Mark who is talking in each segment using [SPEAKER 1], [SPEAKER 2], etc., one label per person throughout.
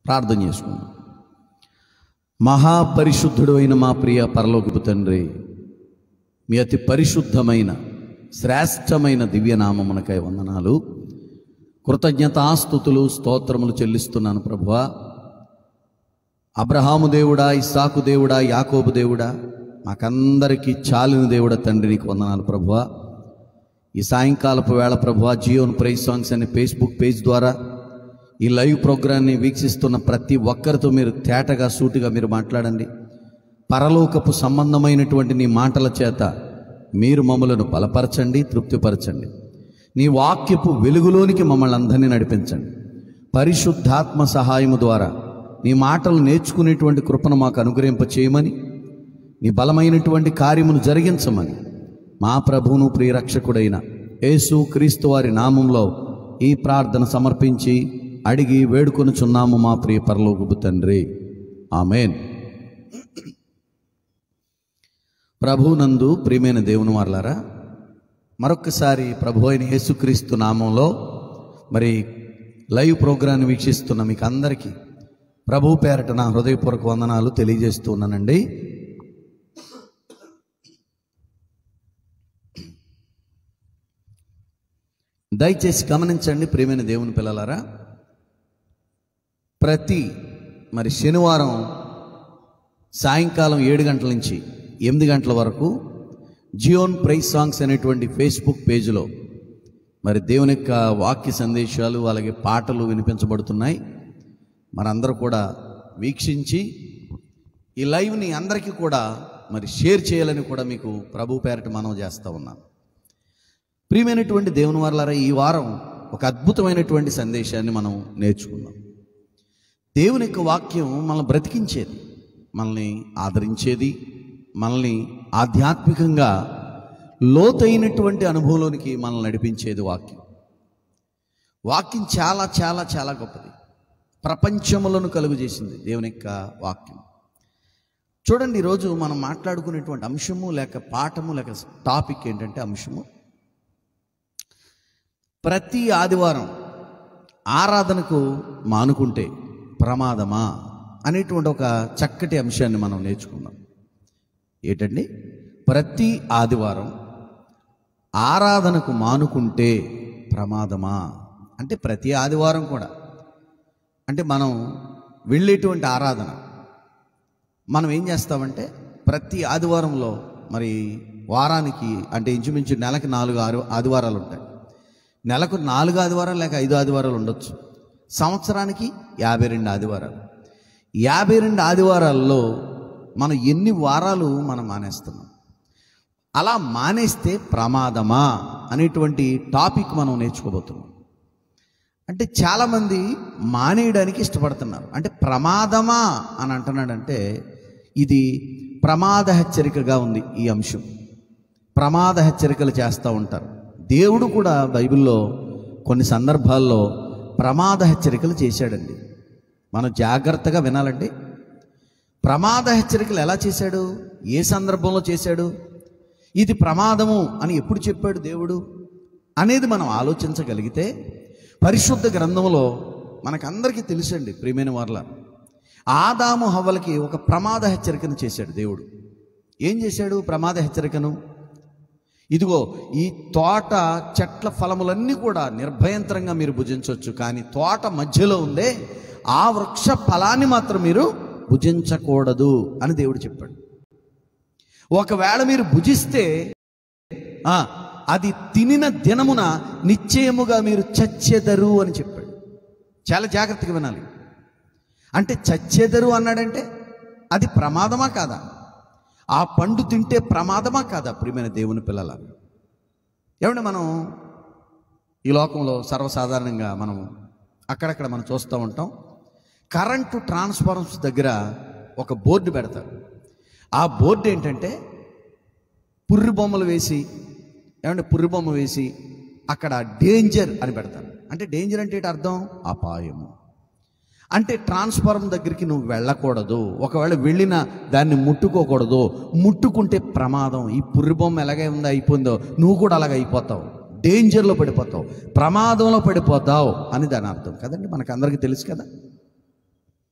[SPEAKER 1] ప్రార్థన చేసుకుందాం. మహాపరిశుద్ధుడు అయిన మా ప్రియ పరలోకపు తండ్రి, మీ అతి పరిశుద్ధమైన శ్రేష్టమైన దివ్యనామమునకై వందనాలు, కృతజ్ఞతాస్తుతులు, స్తోత్రములు చెల్లిస్తున్నాను ప్రభువా. అబ్రహాము దేవుడా, ఇస్సాకు దేవుడా, యాకోబు దేవుడా, మాకందరికీ చాలిన దేవుడా తండ్రి, నీకు వందనాలు ప్రభువా. ఈ సాయంకాలపు వేళ ప్రభువా, జియోన్ ప్రైజ్ సాంగ్స్ అనే ఫేస్బుక్ పేజ్ ద్వారా ఈ లైవ్ ప్రోగ్రాన్ని వీక్షిస్తున్న ప్రతి ఒక్కరితో మీరు తేటగా సూటిగా మీరు మాట్లాడండి. పరలోకపు సంబంధమైనటువంటి నీ మాటల చేత మీరు మమ్మలను బలపరచండి, తృప్తిపరచండి. నీ వాక్యపు వెలుగులోనికి మమ్మల్ని అందరినీ నడిపించండి. పరిశుద్ధాత్మ సహాయము ద్వారా నీ మాటలు నేర్చుకునేటువంటి కృపను మాకు అనుగ్రహింప చేయమని, నీ బలమైనటువంటి కార్యమును జరిగించమని మా ప్రభువును ప్రియరక్షకుడైన యేసు క్రీస్తు వారి నామంలో ఈ ప్రార్థన సమర్పించి అడిగి వేడుకొనుచున్నాము మా ప్రియ పరలోకపు తండ్రి, ఆమేన్. ప్రభువునందు ప్రియమైన దేవుని వారలారా, మరొక్కసారి ప్రభు అయిన యేసుక్రీస్తు నామంలో మరి లైవ్ ప్రోగ్రాన్ని వీక్షిస్తున్న మీకు అందరికీ ప్రభు పేరట నా హృదయపూర్వక వందనాలు తెలియజేస్తూ ఉన్నానండి. దయచేసి గమనించండి ప్రియమైన దేవుని పిల్లలారా, ప్రతి మరి శనివారం సాయంకాలం 7 గంటల నుంచి 8 గంటల వరకు జియోన్ ప్రైజ్ సాంగ్స్ అనేటువంటి ఫేస్బుక్ పేజీలో మరి దేవుని యొక్క వాక్య సందేశాలు అలాగే పాటలు వినిపించబడుతున్నాయి. మనందరూ కూడా వీక్షించి ఈ లైవ్ని అందరికీ కూడా మరి షేర్ చేయాలని కూడా మీకు ప్రభు పేరట మనవి చేస్తూ ఉన్నాను. ప్రియమైనటువంటి దేవుని వారలారా, ఈ వారం ఒక అద్భుతమైనటువంటి సందేశాన్ని మనం నేర్చుకుందాం. దేవుని యొక్క వాక్యం మనల్ని బ్రతికించేది, మనల్ని ఆదరించేది, మనల్ని ఆధ్యాత్మికంగా లోతైనటువంటి అనుభవంలోనికి మనల్ని నడిపించేది వాక్యం. వాక్యం చాలా చాలా చాలా గొప్పది. ప్రపంచములను కలుగు చేసింది దేవుని యొక్క వాక్యం. చూడండి, ఈరోజు మనం మాట్లాడుకునేటువంటి అంశము లేక పాఠము లేక టాపిక్ ఏంటంటే అంశము, ప్రతి ఆదివారం ఆరాధనకు మానుకుంటే ప్రమాదమా అనేటువంటి ఒక చక్కటి అంశాన్ని మనం నేర్చుకున్నాం. ఏంటండి? ప్రతి ఆదివారం ఆరాధనకు మానుకుంటే ప్రమాదమా అంటే ప్రతి ఆదివారం కూడా అంటే మనం వెళ్ళేటువంటి ఆరాధన మనం ఏం చేస్తామంటే ప్రతి ఆదివారంలో మరి వారానికి అంటే ఇంచుమించు నెలకి 4 ఆదివారాలు ఉంటాయి. నెలకు 4 ఆదివారాలు లేక 5 ఆదివారాలు ఉండొచ్చు. సంవత్సరానికి 52 ఆదివారాలు. 52 ఆదివారాల్లో మనం ఎన్ని వారాలు మనం మానేస్తున్నాం? అలా మానేస్తే ప్రమాదమా అనేటువంటి టాపిక్ మనం నేర్చుకోబోతున్నాం. అంటే చాలామంది మానేయడానికి ఇష్టపడుతున్నారు. అంటే ప్రమాదమా అని అంటున్నాడంటే ఇది ప్రమాద హెచ్చరికగా ఉంది. ఈ అంశం ప్రమాద హెచ్చరికలు చేస్తూ ఉంటారు. దేవుడు కూడా బైబిల్లో కొన్ని సందర్భాల్లో ప్రమాద హెచ్చరికలు చేశాడండి. మనం జాగ్రత్తగా వినాలండి. ప్రమాద హెచ్చరికలు ఎలా చేశాడు, ఏ సందర్భంలో చేశాడు, ఇది ప్రమాదము అని ఎప్పుడు చెప్పాడు దేవుడు అనేది మనం ఆలోచించగలిగితే పరిశుద్ధ గ్రంథంలో మనకందరికీ తెలుసండి ప్రియమైన వారలా, ఆదాము హవ్వలకి ఒక ప్రమాద హెచ్చరికను చేశాడు దేవుడు. ఏం చేశాడు ప్రమాద హెచ్చరికను? ఇదిగో ఈ తోట చెట్ల ఫలములన్నీ కూడా నిర్భయంతరంగా మీరు భుజించవచ్చు, కానీ తోట మధ్యలో ఉందే ఆ వృక్ష ఫలాన్ని మాత్రం మీరు భుజించకూడదు అని దేవుడు చెప్పాడు. ఒకవేళ మీరు భుజిస్తే అది తినిన దినమున నిశ్చయముగా మీరు చచ్చెదరు అని చెప్పాడు. చాలా జాగ్రత్తగా వినాలి. అంటే చచ్చెదరు అన్నాడంటే అది ప్రమాదమా కాదా? ఆ పండు తింటే ప్రమాదమా కాదా? ప్రియమైన దేవుని పిల్లల, ఏమంటే మనం ఈ లోకంలో సర్వసాధారణంగా మనం అక్కడక్కడ మనం చూస్తూ ఉంటాం. కరెంటు ట్రాన్స్ఫార్మర్స్ దగ్గర ఒక బోర్డు పెడతారు. ఆ బోర్డు ఏంటంటే పుర్రి బొమ్మలు వేసి, ఏమంటే పుర్రి బొమ్మ వేసి అక్కడ డేంజర్ అని పెడతారు. అంటే డేంజర్ అంటే అర్థం అపాయము. అంటే ట్రాన్స్ఫార్మర్ దగ్గరికి నువ్వు వెళ్ళకూడదు, ఒకవేళ వెళ్ళినా దాన్ని ముట్టుకోకూడదు, ముట్టుకుంటే ప్రమాదం. ఈ పుర్రి బొమ్మ ఎలాగే ఉందో అయిపోయిందో నువ్వు కూడా అలాగ అయిపోతావు, డేంజర్లో పడిపోతావు, ప్రమాదంలో పడిపోతావు అని దాని అర్థం కదండి. మనకు అందరికీ తెలుసు కదా.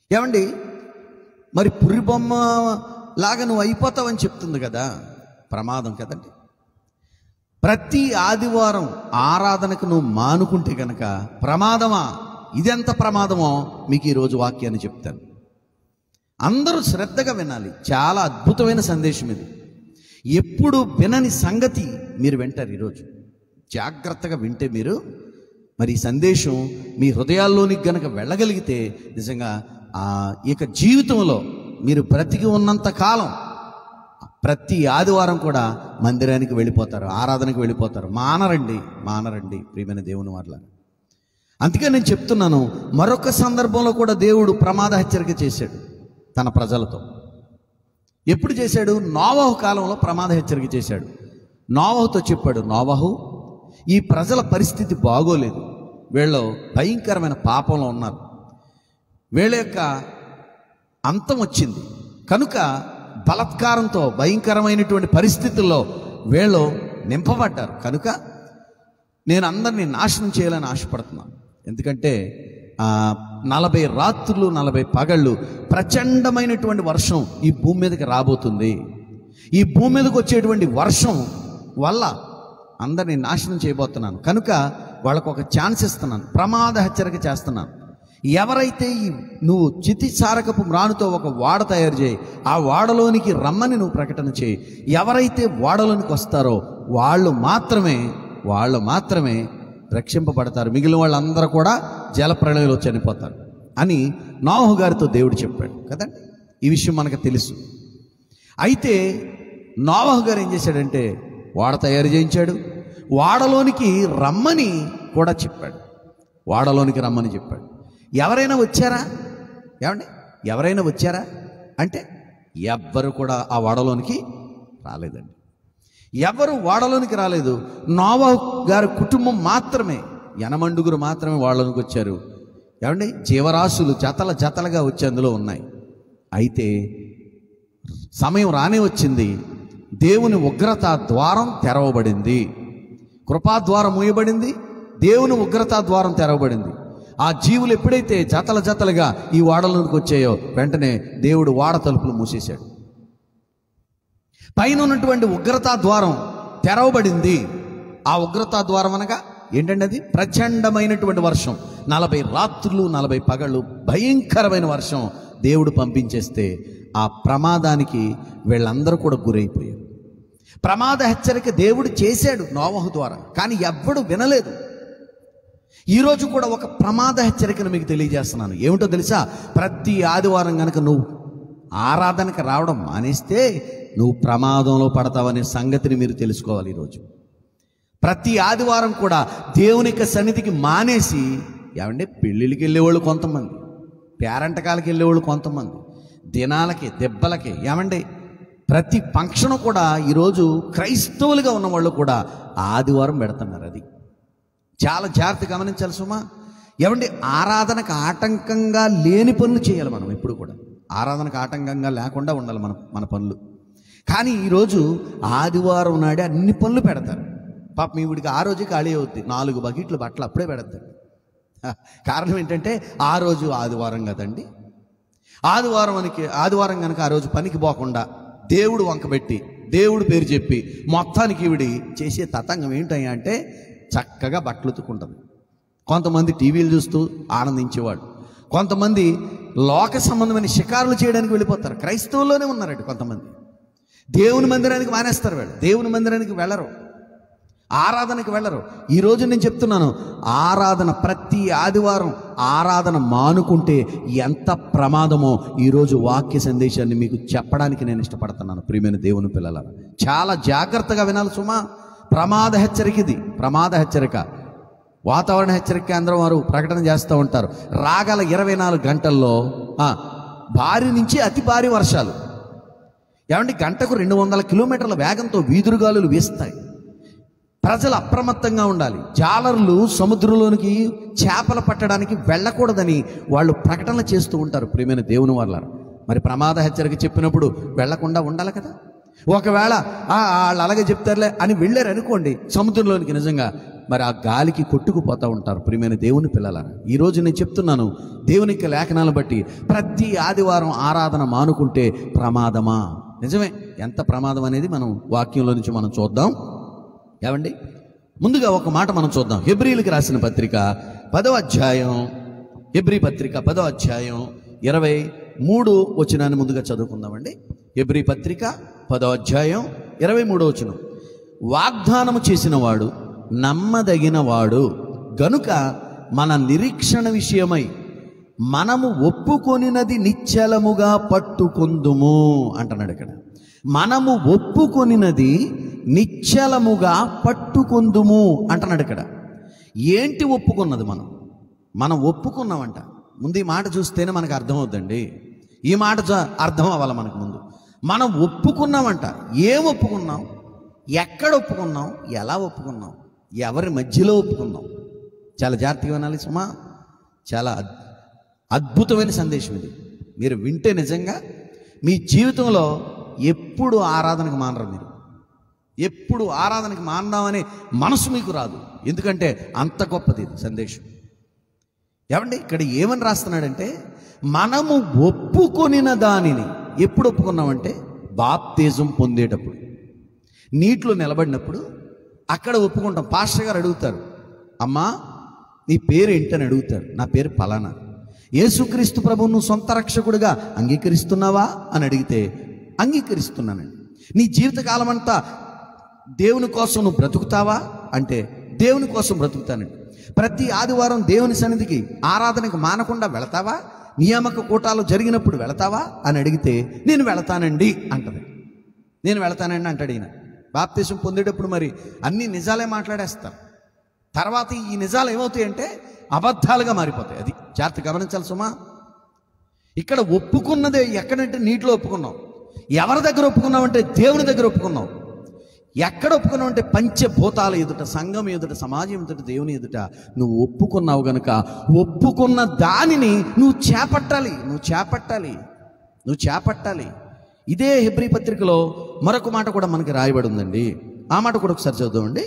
[SPEAKER 1] ఏమండి, మరి పుర్రి బొమ్మ లాగా నువ్వు అయిపోతావని చెప్తుంది కదా, ప్రమాదం కదండి. ప్రతి ఆదివారం ఆరాధనకు నువ్వు మానుకుంటే కనుక ప్రమాదమా? ఇదెంత ప్రమాదమో మీకు ఈరోజు వాక్యాన్ని చెప్తాను. అందరూ శ్రద్ధగా వినాలి. చాలా అద్భుతమైన సందేశం ఇది. ఎప్పుడు వినని సంగతి మీరు వింటారు ఈరోజు. జాగ్రత్తగా వింటే మీరు మరి ఈ సందేశం మీ హృదయాల్లోనికి గనక వెళ్ళగలిగితే నిజంగా ఇక జీవితంలో మీరు బ్రతికి ఉన్నంత కాలం ప్రతి ఆదివారం కూడా మందిరానికి వెళ్ళిపోతారు, ఆరాధనకు వెళ్ళిపోతారు. మానరండి ప్రియమైన దేవుని వాళ్ళ. అందుకే నేను చెప్తున్నాను, మరొక సందర్భంలో కూడా దేవుడు ప్రమాద హెచ్చరిక చేశాడు తన ప్రజలతో. ఎప్పుడు చేశాడు? నోవహు కాలంలో ప్రమాద హెచ్చరిక చేశాడు. నోవహుతో చెప్పాడు, నోవహు, ఈ ప్రజల పరిస్థితి బాగోలేదు, వీళ్ళు భయంకరమైన పాపంలో ఉన్నారు, వీళ్ళ యొక్క అంతం వచ్చింది కనుక బలాత్కారంతో భయంకరమైనటువంటి పరిస్థితుల్లో వీళ్ళు నింపబడ్డారు కనుక నేను అందరినీ నాశనం చేయాలని ఆశపడుతున్నాను. ఎందుకంటే 40 రాత్రులు 40 పగళ్ళు ప్రచండమైనటువంటి వర్షం ఈ భూమి మీదకి రాబోతుంది. ఈ భూమి మీదకి వచ్చేటువంటి వర్షం వల్ల అందరినీ నాశనం చేయబోతున్నాను కనుక వాళ్ళకు ఒక ఛాన్స్ ఇస్తున్నాను, ప్రమాద హెచ్చరిక చేస్తున్నాను. ఎవరైతే నువ్వు చితిసారకపు మ్రానుతో ఒక వాడ తయారు చేయి, ఆ వాడలోనికి రమ్మని నువ్వు ప్రకటన చేయి. ఎవరైతే వాడలోనికి వస్తారో వాళ్ళు మాత్రమే రక్షింపబడతారు, మిగిలిన వాళ్ళందరూ కూడా జలప్రళయంలో చనిపోతారు అని నోవహు గారితో దేవుడు చెప్పాడు కదండి. ఈ విషయం మనకు తెలుసు. అయితే నోవహు గారు ఏం చేశాడంటే వాడ తయారు చేయించాడు, వాడలోనికి రమ్మని కూడా చెప్పాడు. వాడలోనికి రమ్మని చెప్పాడు. ఎవరైనా వచ్చారా? ఎవరైనా వచ్చారా అంటే ఎవ్వరు కూడా ఆ వాడలోనికి రాలేదండి. ఎవరు వాడలోనికి రాలేదు. నోవహు గారి కుటుంబం మాత్రమే, 80 మాత్రమే వాడలోనికి వచ్చారు. జీవరాశులు జతలుగా వచ్చి అందులో ఉన్నాయి. అయితే సమయం రానే వచ్చింది, దేవుని ఉగ్రత ద్వారం తెరవబడింది, కృపాద్వారం మూయబడింది, దేవుని ఉగ్రత ద్వారం తెరవబడింది. ఆ జీవులు ఎప్పుడైతే జతలుగా ఈ వాడలోనికి వచ్చాయో వెంటనే దేవుడు వాడ తలుపులు మూసేశాడు. పైన ఉన్నటువంటి ఉగ్రతా ద్వారం తెరవబడింది. ఆ ఉగ్రతా ద్వారం అనగా ఏంటంటే అది ప్రచండమైనటువంటి వర్షం, 40 రాత్రులు 40 పగళ్ళు భయంకరమైన వర్షం దేవుడు పంపించేస్తే ఆ ప్రమాదానికి వీళ్ళందరూ కూడా గురైపోయారు. ప్రమాద హెచ్చరిక దేవుడు చేశాడు నోవహు ద్వారా, కానీ ఎవ్వడు వినలేదు. ఈరోజు కూడా ఒక ప్రమాద హెచ్చరికను మీకు తెలియజేస్తున్నాను. ఏమిటో తెలుసా? ప్రతి ఆదివారం కనుక నువ్వు ఆరాధనకు రావడం మానేస్తే నువ్వు ప్రమాదంలో పడతావనే సంగతిని మీరు తెలుసుకోవాలి. ఈరోజు ప్రతి ఆదివారం కూడా దేవుని యొక్క సన్నిధికి మానేసి పెళ్ళిళ్ళకి వెళ్ళేవాళ్ళు కొంతమంది, పేరంటకాలకి వెళ్ళేవాళ్ళు కొంతమంది, దినాలకి దెబ్బలకి ప్రతి ఫంక్షన్ కూడా ఈరోజు క్రైస్తవులుగా ఉన్న వాళ్ళు కూడా ఆదివారం పెడుతున్నారు. అది చాలా జాగ్రత్త గమనించాలి సుమా. ఆరాధనకు ఆటంకంగా లేని పనులు చేయాలి మనం. ఎప్పుడు కూడా ఆరాధనకు ఆటంకంగా లేకుండా ఉండాలి మన పనులు. కానీ ఈరోజు ఆదివారం నాడే అన్ని పనులు పెడతారు. పాపం ఈవిడికి ఆ రోజు ఖాళీ అవుద్ది, 4 బకెట్లు బట్టలు అప్పుడే పెడతాడు. కారణం ఏంటంటే ఆ రోజు ఆదివారం కదండి. ఆదివారం కనుక ఆ రోజు పనికి పోకుండా దేవుడు వంకబెట్టి దేవుడు పేరు చెప్పి మొత్తానికి ఈవిడి చేసే తతంగం ఏంటయ్యా అంటే చక్కగా బట్టలు ఉతుక్కుంటుంది. కొంతమంది టీవీలు చూస్తూ ఆనందించేవాడు, కొంతమంది లోక సంబంధమైన షికారులు చేయడానికి వెళ్ళిపోతారు. క్రైస్తవుల్లోనే ఉన్నారండి కొంతమంది. దేవుని మందిరానికి మానేస్తారు, వాళ్ళు దేవుని మందిరానికి వెళ్ళరు, ఆరాధనకు వెళ్ళరు. ఈరోజు నేను చెప్తున్నాను, ఆరాధన ప్రతి ఆదివారం ఆరాధన మానుకుంటే ఎంత ప్రమాదమో ఈరోజు వాక్య సందేశాన్ని మీకు చెప్పడానికి నేను ఇష్టపడుతున్నాను. ప్రియమైన దేవుని పిల్లలారా, చాలా జాగ్రత్తగా వినాలి సుమా. ప్రమాద హెచ్చరిక ఇది, ప్రమాద హెచ్చరిక. వాతావరణ హెచ్చరిక కేంద్రం వారు ప్రకటన చేస్తూ ఉంటారు, రాగల 24 గంటల్లో భారీ నుంచి అతి భారీ వర్షాలు. గంటకు 200 కిలోమీటర్ల వేగంతో వీదురుగాలులు వీస్తాయి. ప్రజలు అప్రమత్తంగా ఉండాలి. జాలర్లు సముద్రంలోనికి చేపలు పట్టడానికి వెళ్ళకూడదని వాళ్ళు ప్రకటనలు చేస్తూ ఉంటారు. ప్రియమైన దేవుని వాళ్ళారు, మరి ప్రమాద హెచ్చరిక చెప్పినప్పుడు వెళ్లకుండా ఉండాలి కదా. ఒకవేళ వాళ్ళు అలాగే చెప్తారులే అని వెళ్ళారు అనుకోండి, సముద్రంలోనికి నిజంగా మరి ఆ గాలికి కొట్టుకుపోతూ ఉంటారు. ప్రియమైన దేవుని పిల్లలారా, ఈరోజు నేను చెప్తున్నాను, దేవునికి లేఖనాలను బట్టి ప్రతి ఆదివారం ఆరాధన మానుకుంటే ప్రమాదమా? నిజమే, ఎంత ప్రమాదం అనేది మనం వాక్యంలో నుంచి మనం చూద్దాం. ఏమండి, ముందుగా ఒక మాట మనం చూద్దాం. హెబ్రీలకు రాసిన పత్రిక 10వ అధ్యాయం, హెబ్రీ పత్రిక 10వ అధ్యాయం 23 వచనాన్ని ముందుగా చదువుకుందామండి. హెబ్రీ పత్రిక 10వ అధ్యాయం 23 వచనం. వాగ్దానము చేసినవాడు నమ్మదగినవాడు గనుక మన నిరీక్షణ విషయమై మనము ఒప్పుకొనినది నిశ్చలముగా పట్టుకొందుము అంటున్నాడు ఇక్కడ. మనము ఒప్పుకొనినది నిశ్చలముగా పట్టుకొందుము అంటున్నాడు ఇక్కడ. ఏంటి ఒప్పుకున్నది? మనం ఒప్పుకున్నామంట. ముందు ఈ మాట చూస్తేనే మనకు అర్థమవుద్దండి. ఈ మాట అర్థం అవ్వాలి మనకు ముందు. మనం ఒప్పుకున్నామంట. ఏం ఒప్పుకున్నాం? ఎక్కడ ఒప్పుకున్నాం? ఎలా ఒప్పుకున్నాం? ఎవరి మధ్యలో ఒప్పుకున్నాం? చాలా జాగ్రత్తగా వినాలి సుమా. చాలా అద్భుతమైన సందేశం ఇది. మీరు వింటే నిజంగా మీ జీవితంలో ఎప్పుడు ఆరాధనకు మానరు. మీరు ఎప్పుడు ఆరాధనకి మానదామనే మనసు మీకు రాదు. ఎందుకంటే అంత గొప్పది సందేశం. ఏమండి, ఇక్కడ ఏమని రాస్తున్నాడంటే, మనము ఒప్పుకొనిన దానిని ఎప్పుడు ఒప్పుకున్నామంటే బాప్తిజం పొందేటప్పుడు, నీటిలో నిలబడినప్పుడు అక్కడ ఒప్పుకుంటాం. పాస్టర్ గారు అడుగుతారు, అమ్మా నీ పేరు ఏంటని అడుగుతారు. నా పేరు పలానా. యేసుక్రీస్తు ప్రభువు నువ్వు సొంత రక్షకుడిగా అంగీకరిస్తున్నావా అని అడిగితే అంగీకరిస్తున్నానండి. నీ జీవితకాలం అంతా దేవుని కోసం నువ్వు బ్రతుకుతావా అంటే దేవుని కోసం బ్రతుకుతానండి. ప్రతి ఆదివారం దేవుని సన్నిధికి ఆరాధనకు మానకుండా వెళతావా? నియామక కూటాలు జరిగినప్పుడు వెళతావా అని అడిగితే నేను వెళతానండి అంటది. నేను వెళతానండి అంటాడు ఈయన. బాప్తిజం పొందేటప్పుడు మరి అన్ని నిజాలే మాట్లాడేస్తారు. తర్వాత ఈ నిజాలు ఏమవుతాయంటే అబద్ధాలుగా మారిపోతాయి. అది జాగ్రత్త గమనించాలి సుమా. ఇక్కడ ఒప్పుకున్నదే ఎక్కడంటే నీటిలో ఒప్పుకున్నాం. ఎవరి దగ్గర ఒప్పుకున్నామంటే దేవుని దగ్గర ఒప్పుకున్నాం. ఎక్కడ ఒప్పుకున్నావు అంటే పంచభూతాల ఎదుట, సంఘం ఎదుట, సమాజం ఎదుట, దేవుని ఎదుట నువ్వు ఒప్పుకున్నావు గనుక ఒప్పుకున్న దానిని నువ్వు చేపట్టాలి. ఇదే హెబ్రీ పత్రికలో మరొక మాట కూడా మనకి రాయబడి ఉందండి. ఆ మాట కూడా ఒకసారి చదువుదామండి.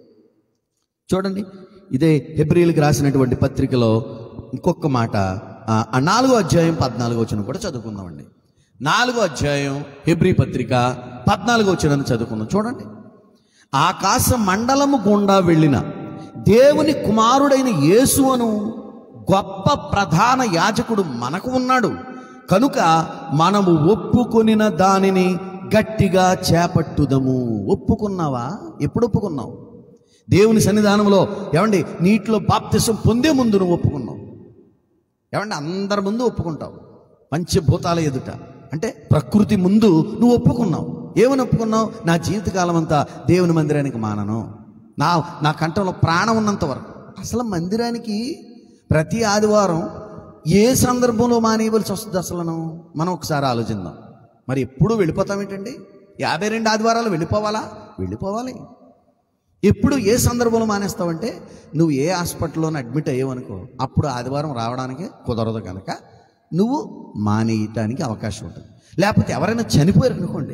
[SPEAKER 1] చూడండి, ఇదే హెబ్రీలకు రాసినటువంటి పత్రికలో ఇంకొక మాట, 4వ అధ్యాయం 14వ వచనం కూడా చదువుకుందామండి. 4వ అధ్యాయం హెబ్రీ పత్రిక 14వ వచనాన్ని చదువుకుందాం. చూడండి, ఆకాశ మండలము గుండా వెళ్ళిన దేవుని కుమారుడైన యేసువను గొప్ప ప్రధాన యాజకుడు మనకు ఉన్నాడు కనుక మనము ఒప్పుకొనిన దానిని గట్టిగా చేపట్టుదము. ఒప్పుకున్నావా? ఎప్పుడు ఒప్పుకున్నావు? దేవుని సన్నిధానంలో ఏమండి, నీటిలో బాప్తిసం పొందే ముందు నువ్వు ఒప్పుకున్నావు. ఏమండి, అందరి ముందు ఒప్పుకుంటావు. పంచభూతాల ఎదుట అంటే ప్రకృతి ముందు నువ్వు ఒప్పుకున్నావు. ఏమని ఒప్పుకున్నావు? నా జీవితకాలం అంతా దేవుని మందిరానికి మానను, నా కంఠంలో ప్రాణం ఉన్నంత వరకు. అసలు మందిరానికి ప్రతి ఆదివారం ఏ సందర్భంలో మానేయవలసి వస్తుంది? అసలు మనం ఒకసారి ఆలోచిద్దాం. మరి ఎప్పుడు వెళ్ళిపోతామేంటండి? 52 ఆదివారాలు వెళ్ళిపోవాలి. ఎప్పుడు ఏ సందర్భంలో మానేస్తావంటే, నువ్వు ఏ హాస్పిటల్లోనే అడ్మిట్ అయ్యావనుకో, అప్పుడు ఆదివారం రావడానికి కుదరదు కనుక నువ్వు మానేయటానికి అవకాశం ఉంటుంది. లేకపోతే ఎవరైనా చనిపోయారు అనుకోండి,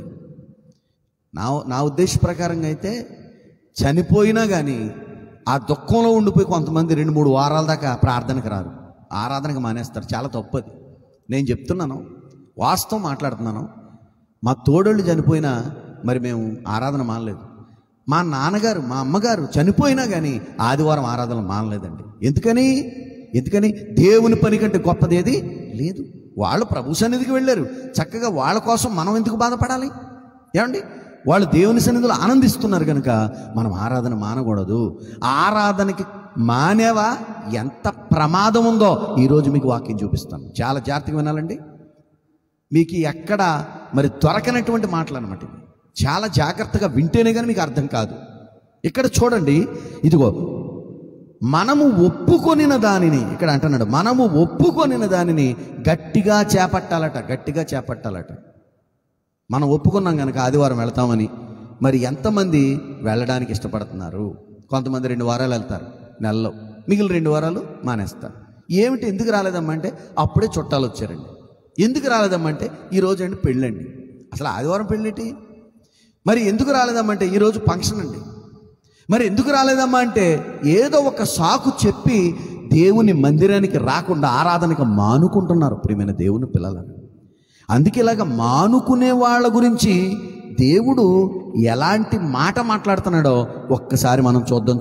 [SPEAKER 1] నా ఉద్దేశ ప్రకారంగా అయితే చనిపోయినా కానీ ఆ దుఃఖంలో ఉండిపోయి కొంతమంది 2-3 వారాల దాకా ప్రార్థనకు రారు, ఆరాధనకు మానేస్తారు. చాలా తప్పది. నేను చెప్తున్నాను, వాస్తవం మాట్లాడుతున్నాను. మా తోడోళ్ళు చనిపోయినా మరి మేము ఆరాధన మానలేదు. మా నాన్నగారు, మా అమ్మగారు చనిపోయినా కానీ ఆదివారం ఆరాధన మానలేదండి. ఎందుకని దేవుని పని కంటే గొప్పదేది లేదు. వాళ్ళు ప్రభు సన్నిధికి వెళ్ళారు, చక్కగా వాళ్ళ కోసం మనం ఎందుకు బాధపడాలి? ఏమండి, వాళ్ళు దేవుని సన్నిధిలో ఆనందిస్తున్నారు కనుక మనం ఆరాధన మానకూడదు. ఆరాధనకి మానేవా ఎంత ప్రమాదం ఉందో ఈరోజు మీకు వాక్యం చూపిస్తాను. చాలా జాగ్రత్తగా వినాలండి. మీకు ఎక్కడ మరి దొరకనటువంటి మాటలు అన్నమాట. చాలా జాగ్రత్తగా వింటేనే కానీ మీకు అర్థం కాదు. ఇక్కడ చూడండి, ఇదిగో మనము ఒప్పుకొనిన దానిని ఇక్కడ అంటున్నాడు. మనము ఒప్పుకొనిన దానిని గట్టిగా చేపట్టాలట. మనం ఒప్పుకున్నాం కనుక ఆదివారం వెళ్తామని. మరి ఎంతమంది వెళ్ళడానికి ఇష్టపడుతున్నారు? కొంతమంది 2 వారాలు వెళ్తారు నెలలో, మిగిలిన 2 వారాలు మానేస్తారు. ఏమిటి, ఎందుకు రాలేదమ్మా అంటే అప్పుడే చుట్టాలు వచ్చారండి. ఎందుకు రాలేదమ్మా అంటే ఈరోజు అండి పెళ్ళండి. అసలు ఆదివారం పెళ్ళేంటి? మరి ఎందుకు రాలేదమ్మంటే ఈరోజు ఫంక్షన్ అండి. మరి ఎందుకు రాలేదమ్మా అంటే ఏదో ఒక సాకు చెప్పి దేవుని మందిరానికి రాకుండా ఆరాధనకు మానుకుంటున్నారు ప్రియమైన దేవుని పిల్లలను. అందుకే ఇలాగ మానుకునే వాళ్ళ గురించి దేవుడు ఎలాంటి మాట మాట్లాడుతున్నాడో ఒక్కసారి మనం చూద్దాం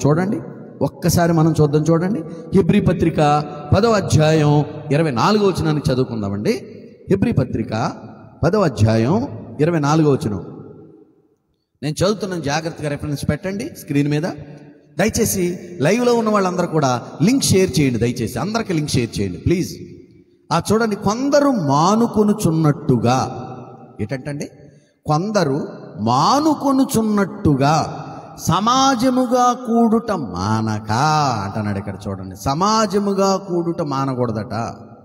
[SPEAKER 1] చూడండి. హెబ్రీ పత్రిక 10వ అధ్యాయం 24వ వచనాన్ని చదువుకుందామండి. హెబ్రీ పత్రిక 10వ అధ్యాయం 24వ వచనం నేను చదువుతున్నాను, జాగ్రత్తగా రెఫరెన్స్ పెట్టండి స్క్రీన్ మీద. దయచేసి లైవ్లో ఉన్న వాళ్ళందరూ కూడా లింక్ షేర్ చేయండి, దయచేసి అందరికీ లింక్ షేర్ చేయండి ప్లీజ్. చూడండి, కొందరు మానుకొనుచున్నట్టుగా, ఏంటంటే కొందరు మానుకొనుచున్నట్టుగా సమాజముగా కూడుట మానక అంటున్నాడు. ఇక్కడ చూడండి, సమాజముగా కూడుట మానకూడదట.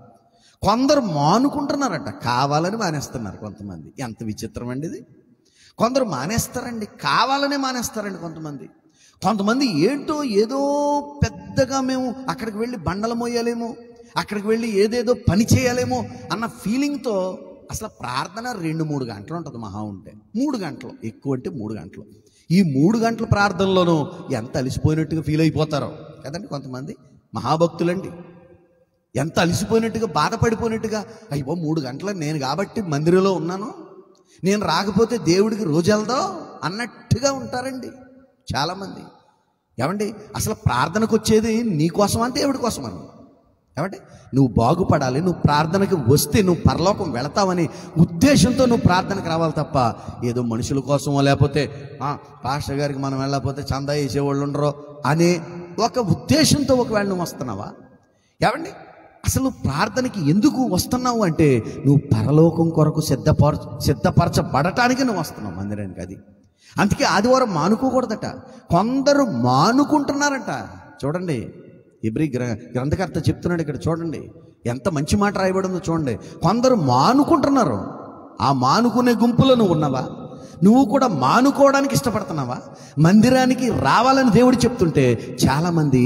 [SPEAKER 1] కొందరు మానుకుంటున్నారట, కావాలని మానేస్తున్నారు కొంతమంది. ఎంత విచిత్రం అండి ఇది. కొందరు మానేస్తారండి, కావాలనే మానేస్తారండి కొంతమంది ఏంటో ఏదో పెద్దగా మేము అక్కడికి వెళ్ళి బండలు మోయాలేమో, అక్కడికి వెళ్ళి ఏదేదో పని చేయాలేమో అన్న ఫీలింగ్తో అసలు ప్రార్థన 2-3 గంటలు ఉంటుంది, మహా ఉంటే 3 గంటలు, ఎక్కువ అంటే 3 గంటలు. ఈ 3 గంటల ప్రార్థనలోనూ ఎంత అలిసిపోయినట్టుగా ఫీల్ అయిపోతారో కదండి కొంతమంది మహాభక్తులండి. ఎంత అలిసిపోయినట్టుగా, బాధపడిపోయినట్టుగా, అయ్యో 3 గంటలు నేను కాబట్టి మందిరంలో ఉన్నాను, నేను రాకపోతే దేవుడికి రోజు వెళ్దా అన్నట్టుగా ఉంటారండి చాలామంది. ఏమండి, అసలు ప్రార్థనకు వచ్చేది నీకోసమా దేవుడి కోసమని? ఏమంటే నువ్వు బాగుపడాలి, నువ్వు ప్రార్థనకి వస్తే నువ్వు పరలోకం వెళతావని ఉద్దేశంతో నువ్వు ప్రార్థనకు రావాలి తప్ప ఏదో మనుషుల కోసమో లేకపోతే పాస్టర్ గారికి మనం వెళ్ళకపోతే చందా వేసేవాళ్ళు ఉండరో అనే ఒక ఉద్దేశంతో ఒకవేళ నువ్వు వస్తున్నావా? ఏమండి, అసలు ప్రార్థనకి ఎందుకు వస్తున్నావు అంటే నువ్వు పరలోకం కొరకు సిద్ధపరచబడటానికి నువ్వు వస్తున్నావు మందిరానికి. అది అందుకే ఆదివారం మానుకోకూడదట. కొందరు మానుకుంటున్నారట. చూడండి, హెబ్రీ గ్రంథకర్త చెప్తున్నాడు ఇక్కడ. చూడండి ఎంత మంచి మాట రాయబడి ఉందో చూడండి. కొందరు మానుకుంటున్నారు. ఆ మానుకునే గుంపులో నువ్వు ఉన్నావా? నువ్వు కూడా మానుకోవడానికి ఇష్టపడుతున్నావా? మందిరానికి రావాలని దేవుడు చెప్తుంటే చాలామంది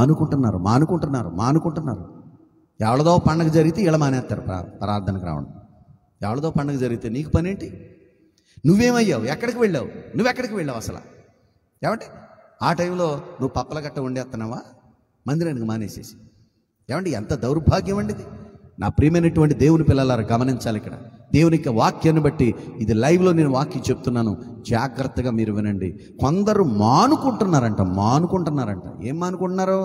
[SPEAKER 1] మానుకుంటున్నారు. ఎవరిదో పండగ జరిగితే ఇలా మానేస్తారు ప్రార్థనకు రావడం. ఎవరిదో పండగ జరిగితే నీకు పని ఏంటి? నువ్వేమయ్యావు? ఎక్కడికి వెళ్ళావు అసలు? ఏమంటే ఆ టైంలో నువ్వు పప్పల గట్ట వండేస్తున్నావా? మందిరానికి మానేసేసి. ఏమండి, ఎంత దౌర్భాగ్యం అండి ఇది. నా ప్రియమైనటువంటి దేవుని పిల్లలారా గమనించాలి. ఇక్కడ దేవుని యొక్క వాక్యాన్ని బట్టి ఇది లైవ్లో నేను వాక్యం చెప్తున్నాను, జాగ్రత్తగా మీరు వినండి. కొందరు మానుకుంటున్నారంట. ఏం మానుకుంటున్నారు?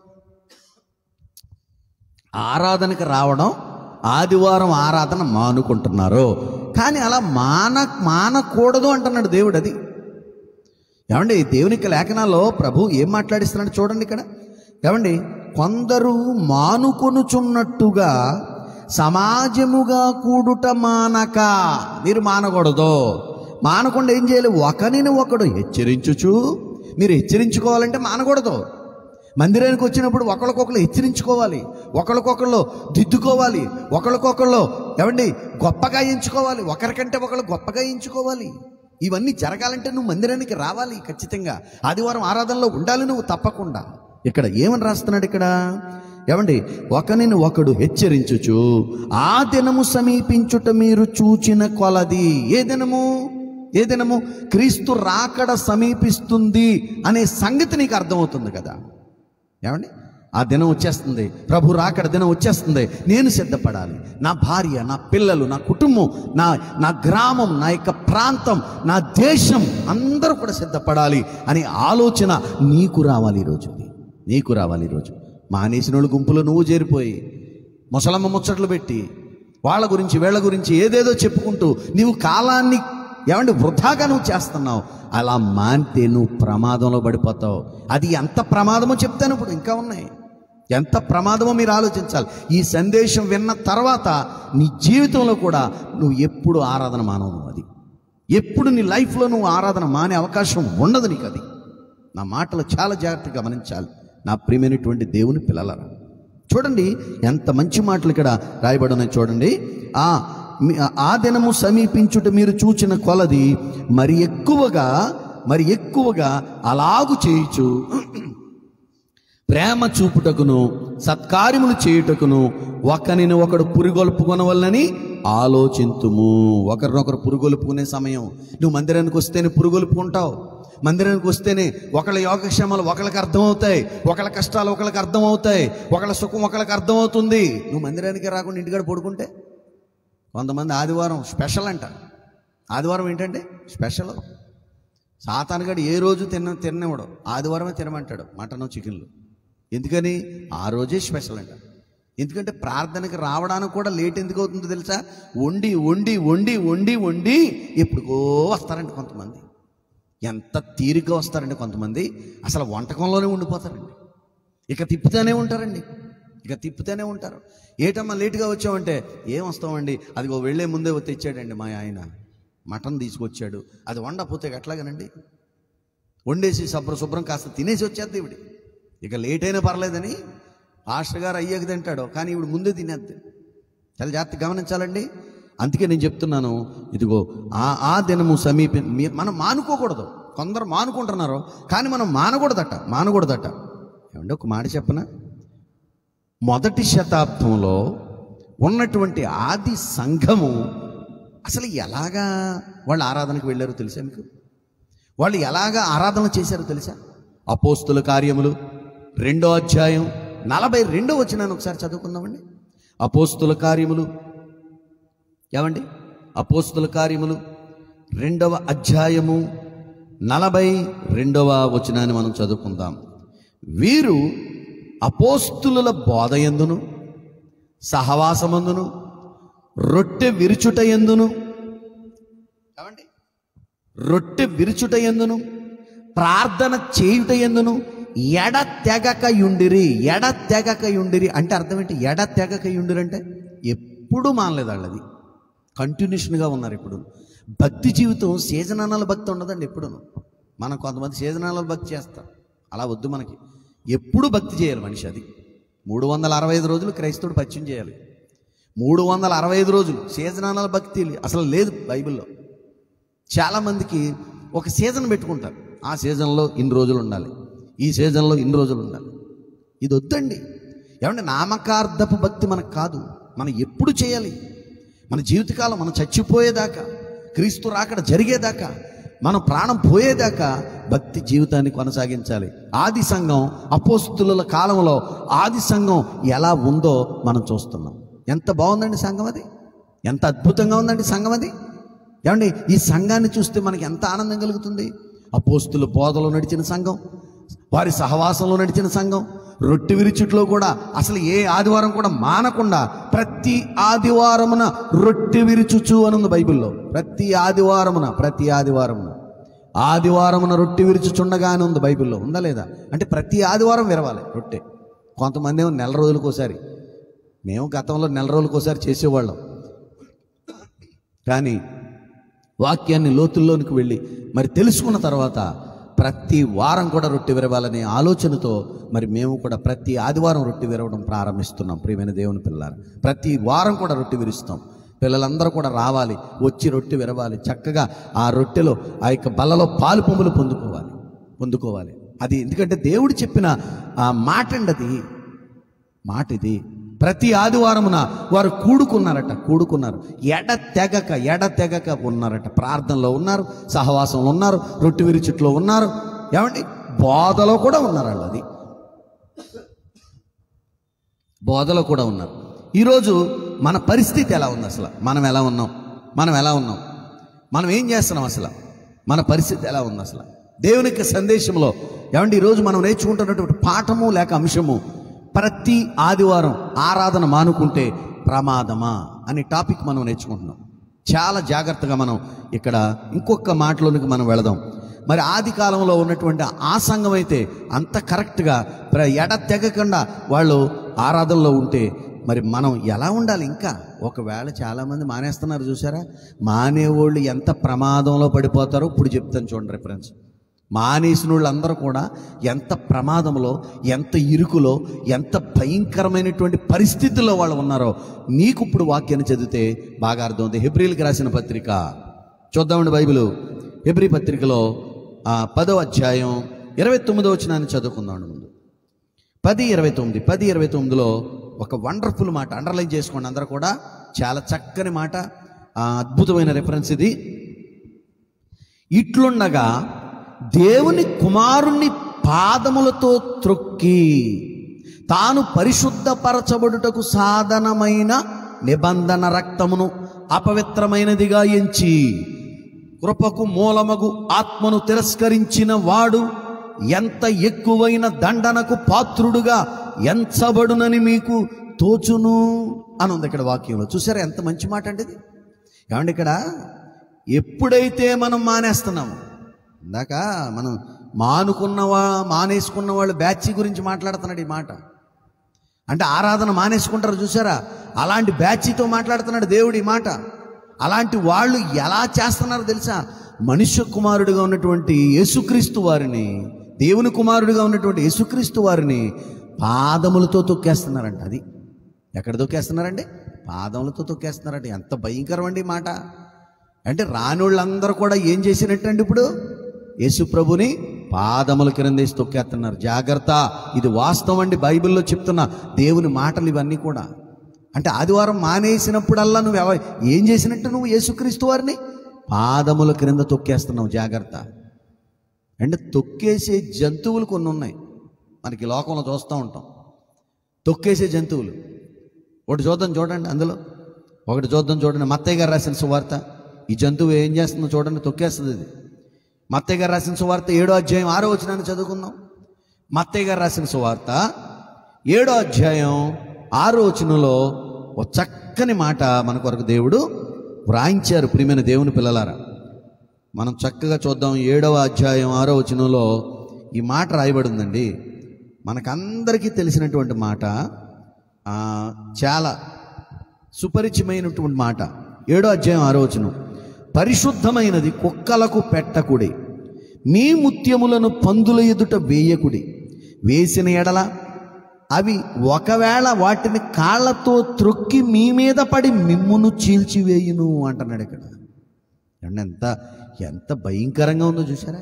[SPEAKER 1] ఆరాధనకి రావడం, ఆదివారం ఆరాధన మానుకుంటున్నారు. కానీ అలా మానకూడదు అంటున్నాడు దేవుడు. అది ఏమండి, దేవునికి లేఖనాల్లో ప్రభు ఏం మాట్లాడిస్తున్నాడు చూడండి ఇక్కడ. ఏమండి, కొందరు మానుకొనుచున్నట్టుగా సమాజముగా కూడుట మానక. మీరు మానకూడదు. మానకుండా ఏం చేయాలి? ఒకరిని ఒకడు హెచ్చరించుచు. మీరు హెచ్చరించుకోవాలంటే మానకూడదు. మందిరానికి వచ్చినప్పుడు ఒకరికొకరు హెచ్చరించుకోవాలి, ఒకరికొకళ్ళు దిద్దుకోవాలి, ఒకరికొకళ్ళు ఏమండి గొప్పగా ఎంచుకోవాలి, ఒకరికంటే ఒకళ్ళు గొప్పగా ఎంచుకోవాలి. ఇవన్నీ జరగాలంటే నువ్వు మందిరానికి రావాలి ఖచ్చితంగా. ఆదివారం ఆరాధనలో ఉండాలి నువ్వు తప్పకుండా. ఇక్కడ ఏమని రాస్తున్నాడు ఇక్కడ? ఏమండి, ఒకరిని ఒకడు హెచ్చరించుచు ఆ దినము సమీపించుట మీరు చూచిన కొలది. ఏ దినము? క్రీస్తు రాకడ సమీపిస్తుంది అనే సంగతి నీకు అర్థమవుతుంది కదా. ఏమండి, ఆ దినం వచ్చేస్తుంది, ప్రభు రాకడ దినం వచ్చేస్తుంది, నేను సిద్ధపడాలి. నా భార్య, నా పిల్లలు, నా కుటుంబం, నా గ్రామం, నా యొక్క ప్రాంతం, నా దేశం అందరూ కూడా సిద్ధపడాలి అనే ఆలోచన నీకు రావాలి ఈరోజు. మానేసిన వాళ్ళ గుంపులో నువ్వు చేరిపోయి ముసలమ్మ ముచ్చట్లు పెట్టి వాళ్ళ గురించి వీళ్ళ గురించి ఏదేదో చెప్పుకుంటూ నీవు కాలాన్ని ఏమంటే వృధాగా నువ్వు చేస్తున్నావు. అలా మానితే నువ్వు ప్రమాదంలో పడిపోతావు. అది ఎంత ప్రమాదమో చెప్తాను ఇప్పుడు, ఇంకా ఉన్నాయి. ఎంత ప్రమాదమో మీరు ఆలోచించాలి. ఈ సందేశం విన్న తర్వాత నీ జీవితంలో కూడా నువ్వు ఎప్పుడు ఆరాధన మానవు. అది ఎప్పుడు నీ లైఫ్లో నువ్వు ఆరాధన మానే అవకాశం ఉండదు నీకు. అది నా మాటలు చాలా జాగ్రత్తగా గమనించాలి నా ప్రియమైనటువంటి దేవుని పిల్లలారా. చూడండి ఎంత మంచి మాటలు ఇక్కడ రాయబడి ఉన్నాయి చూడండి. ఆ దినము సమీపించుట మీరు చూచిన కొలది మరి ఎక్కువగా అలాగు చేయుచు ప్రేమ చూపుటకును సత్కార్యములు చేయుటకును ఒకరిని ఒకడు పురుగొల్పుకొనవలనని ఆలోచింతుము. ఒకరినొకరు పురుగొల్పుకునే సమయం. నువ్వు మందిరానికి వస్తేనే పురుగొల్పుకుంటావు, మందిరానికి వస్తేనే ఒకళ్ళ యోగక్షేమాలు ఒకళ్ళకి అర్థమవుతాయి, ఒకళ్ళ కష్టాలు ఒకళ్ళకి అర్థమవుతాయి, ఒకళ్ళ సుఖం ఒకళ్ళకి అర్థమవుతుంది. నువ్వు మందిరానికి రాకుండా ఇంటికాడ పడుకుంటే, కొంతమంది ఆదివారం స్పెషల్ అంట. ఆదివారం ఏంటంటే స్పెషల్. సాతానుగాడు ఏ రోజు తిననివ్వడు, ఆదివారమే తినమంటాడు మటను చికెన్లు. ఎందుకని? ఆ రోజే స్పెషల్ అంట. ఎందుకంటే ప్రార్థనకి రావడానికి కూడా లేట్ ఎందుకు అవుతుందో తెలుసా? వండి వండి వండి వండి వండి ఎప్పుడుకో వస్తారండి కొంతమంది. ఎంత తీరిగ్గా వస్తారండి కొంతమంది, అసలు వంటకంలోనే ఉండిపోతారండి. ఇక తిప్పుతూనే ఉంటారు. ఏటమ్మా లేటుగా వచ్చామంటే, ఏం వస్తామండి, అదిగో వెళ్ళే ముందే తెచ్చాడండి మా ఆయన, మటన్ తీసుకొచ్చాడు, అది వండపోతే ఎట్లాగనండి, వండేసి శుభ్రం కాస్త తినేసి వచ్చేద్ది ఇవిడి. ఇక లేట్ అయినా పర్లేదని పాస్టర్ గారు అయ్యాక తింటాడు, కానీ ఇవిడు ముందే తినేద్ది. చాలా జాగ్రత్తగా గమనించాలండి. అందుకే నేను చెప్తున్నాను, ఇదిగో ఆ దినము మనం మానుకోకూడదు. కొందరు మానుకుంటున్నారు, కానీ మనం మానకూడదట. ఏమంటే ఒక మాట చెప్పనా, మొదటి శతాబ్దంలో ఉన్నటువంటి ఆది సంఘము అసలు ఎలాగా వాళ్ళు ఆరాధనకు వెళ్ళారో తెలుసా మీకు? వాళ్ళు ఎలాగా ఆరాధన చేశారో తెలుసా? అపోస్తుల కార్యములు 2వ అధ్యాయం 42వ వచనాన్ని ఒకసారి చదువుకుందామండి. అపోస్తుల కార్యములు 2వ అధ్యాయము 42వ వచనాన్ని మనం చదువుకుందాం. వీరు అపోస్తుల బోధయందును సహవాసమందును రొట్టె విరుచుటయందును ప్రార్థన చేయుటయందును ఎడతెగకయుండిరి అంటే అర్థం ఏంటి? ఎడతెగకయుండిరి అంటే ఎప్పుడు మానలేదు వాళ్ళది, కంటిన్యూషన్గా ఉన్నారు. ఇప్పుడు భక్తి జీవితం సీజనల్ భక్తి ఉండదండి. ఎప్పుడును మనం కొంతమంది సీజనల్ భక్తి చేస్తాం, అలా వద్దు మనకి. ఎప్పుడు భక్తి చేయాలి మనిషి. అది 365 రోజులు క్రైస్తవుడు పరిచయం చేయాలి. 365 రోజులు సీజనల్ భక్తి అసలు లేదు బైబిల్లో. చాలామందికి ఒక సీజన్ పెట్టుకుంటారు, ఆ సీజన్లో ఇన్ని రోజులు ఉండాలి, ఈ సీజన్లో ఇన్ని రోజులు ఉండాలి. ఇది వద్దండి. ఏమంటే నామకార్థపు భక్తి మనకు కాదు. మనం ఎప్పుడు చేయాలి? మన జీవితకాలం, మనం చచ్చిపోయేదాకా, క్రీస్తు రాకడ జరిగేదాకా, మనం ప్రాణం పోయేదాకా భక్తి జీవితాన్ని కొనసాగించాలి. ఆది సంఘం, అపోస్తుల కాలంలో ఆది సంఘం ఎలా ఉందో మనం చూస్తున్నాం. ఎంత బాగుందండి సంఘం అది, ఎంత అద్భుతంగా ఉందండి సంఘం అది. ఏమండి ఈ సంఘాన్ని చూస్తే మనకి ఎంత ఆనందం కలుగుతుంది. అపోస్తుల బోధలో నడిచిన సంఘం, వారి సహవాసంలో నడిచిన సంఘం, రొట్టె విరుచుట్లో కూడా అసలు ఏ ఆదివారం కూడా మానకుండా ప్రతి ఆదివారమున రొట్టె విరుచుచు అని ఉంది బైబిల్లో. ప్రతి ఆదివారమున రొట్టె విరుచుచుండగా అని ఉంది బైబిల్లో. ఉందా లేదా? అంటే ప్రతి ఆదివారం విరవాలి రొట్టె. కొంతమంది ఏమో నెల రోజులకోసారి, మేము గతంలో నెల రోజులకోసారి చేసేవాళ్ళం. కానీ వాక్యాన్ని లోతుల్లోనికి వెళ్ళి మరి తెలుసుకున్న తర్వాత ప్రతి వారం కూడా రొట్టె విరవాలనే ఆలోచనతో మరి మేము కూడా ప్రతి ఆదివారం రొట్టె విరవడం ప్రారంభిస్తున్నాం. ప్రియమైన దేవుని పిల్లలారా, ప్రతి వారం కూడా రొట్టె విరుస్తాం. పిల్లలందరూ కూడా రావాలి, వచ్చి రొట్టె విరవాలి. చక్కగా ఆ రొట్టెలో ఆ యొక్క బల్లలో పాలు పొంగులు పొందుకోవాలి. అది ఎందుకంటే దేవుడు చెప్పిన ఆ మాట అండి, అది మాట. ఇది ప్రతి ఆదివారమున వారు కూడుకున్నారు, ఎడతెగక ఉన్నారట. ప్రార్థనలో ఉన్నారు, సహవాసంలో ఉన్నారు, రొట్టె విరుచుట్లో ఉన్నారు. ఏమండి బోధలో కూడా ఉన్నారు వాళ్ళు. అది బోధలో కూడా ఉన్నారు. ఈరోజు మన పరిస్థితి ఎలా ఉంది? అసలు మనం ఎలా ఉన్నాం? మనం ఏం చేస్తున్నాం? అసలు మన పరిస్థితి ఎలా ఉంది? అసలు దేవుని యొక్క సందేశంలో ఏమండి ఈరోజు మనం నేర్చుకుంటున్నటువంటి పాఠము లేక అంశము, ప్రతి ఆదివారం ఆరాధన మానుకుంటే ప్రమాదమా అనే టాపిక్ మనం నేర్చుకుంటున్నాం. చాలా జాగ్రత్తగా మనం ఇక్కడ ఇంకొక మాటలోనికి మనం వెళదాం. మరి ఆది కాలంలో ఉన్నటువంటి ఆ సంఘం అయితే అంత కరెక్ట్గా ఎడతెగకుండా వాళ్ళు ఆరాధనలో ఉంటే మరి మనం ఎలా ఉండాలి? ఇంకా ఒకవేళ చాలామంది మానేస్తున్నారు చూసారా, మానేవాళ్ళు ఎంత ప్రమాదంలో పడిపోతారో ఇప్పుడు చెప్తాను చూడండి రిఫరెన్స్. మానేసిన వాళ్ళందరూ కూడా ఎంత ప్రమాదంలో, ఎంత ఇరుకులో, ఎంత భయంకరమైనటువంటి పరిస్థితుల్లో వాళ్ళు ఉన్నారో నీకు ఇప్పుడు వాక్యాన్ని చదివితే బాగా అర్థమవుతుంది. హెబ్రీలకు రాసిన పత్రిక చూద్దామండి. బైబిల్ హెబ్రీ పత్రికలో 10వ అధ్యాయం 29వ వచనాన్ని చదువుకుందామండి. ముందు 10:29లో ఒక వండర్ఫుల్ మాట అండర్లైన్ చేసుకోండి అందరూ కూడా. చాలా చక్కని మాట, అద్భుతమైన రెఫరెన్స్ ఇది. ఇట్లుండగా దేవుని కుమారుని పాదములతో త్రొక్కి తాను పరిశుద్ధపరచబడుటకు సాధనమైన నిబంధన రక్తమును అపవిత్రమైనదిగా ఎంచి కృపకు మూలమగు ఆత్మను తిరస్కరించిన వాడు ఎంత ఎక్కువైన దండనకు పాత్రుడుగా ఎంచబడునని మీకు తోచును అని ఉంది ఇక్కడ వాక్యంలో. చూసారా ఎంత మంచి మాట అంటే ఇది. ఏమంటే ఇక్కడ ఎప్పుడైతే మనం మానేస్తున్నాము, ఇందాక మనం మానేసుకున్న వాళ్ళు బ్యాచ్ గురించి మాట్లాడుతున్నాడు ఈ మాట. అంటే ఆరాధన మానేసుకుంటారు చూసారా, అలాంటి బ్యాచ్తో మాట్లాడుతున్నాడు దేవుడు ఈ మాట. అలాంటి వాళ్ళు ఎలా చేస్తున్నారో తెలుసా? మనుష్య కుమారుడిగా ఉన్నటువంటి యేసుక్రీస్తు వారిని, దేవుని కుమారుడిగా ఉన్నటువంటి యేసుక్రీస్తు వారిని పాదములతో తొక్కేస్తున్నారంట. అది ఎక్కడ తొక్కేస్తున్నారండి? పాదములతో తొక్కేస్తున్నారంట. ఎంత భయంకరం అండి ఈ మాట. అంటే రానోళ్ళందరూ కూడా ఏం చేసినట్టండి? ఇప్పుడు యేసు ప్రభుని పాదముల క్రిందేసి తొక్కేస్తున్నారు. జాగ్రత్త, ఇది వాస్తవం అండి. బైబిల్లో చెప్తున్న దేవుని మాటలు ఇవన్నీ కూడా. అంటే ఆదివారం మానేసినప్పుడల్లా నువ్వు ఏం చేసినట్టు? నువ్వు యేసుక్రీస్తు వారిని పాదముల క్రింద తొక్కేస్తున్నావు. జాగ్రత్త. అంటే తొక్కేసే జంతువులు కొన్ని ఉన్నాయి మనకి లోకంలో చూస్తూ ఉంటాం. తొక్కేసే జంతువులు ఒకటి చూడండి. అందులో ఒకటి చూడండి. మత్తయ్య గారు రాసిన సువార్త. ఈ జంతువు ఏం చేస్తుందో చూడండి, తొక్కేస్తుంది ఇది. మత్తయ్య గారు రాసిన సువార్త 7వ అధ్యాయం 6వ వచనాన్ని చదువుకుందాం. మత్తయ్య గారు రాసిన సువార్త 7వ అధ్యాయం 6వ వచనంలో ఒక చక్కని మాట మన కొరకు దేవుడు వ్రాయించారు. ప్రియమైన దేవుని పిల్లలారా, మనం చక్కగా చూద్దాం. 7వ అధ్యాయం 6వ వచనంలో ఈ మాట రాయబడి ఉందండి. మనకందరికీ తెలిసినటువంటి మాట, చాలా సుపరిచితమైనటువంటి మాట. 7వ అధ్యాయం 6వ వచనం, పరిశుద్ధమైనది కుక్కలకు పెట్టకుడి, మీ ముత్యములను పందుల ఎదుట వేయకుడి, వేసిన ఎడల అవి ఒకవేళ వాటిని కాళ్ళతో త్రొక్కి మీ మీద పడి మిమ్మును చీల్చివేయును అంటున్నాడు ఇక్కడ. ఎంత భయంకరంగా ఉందో చూసారా?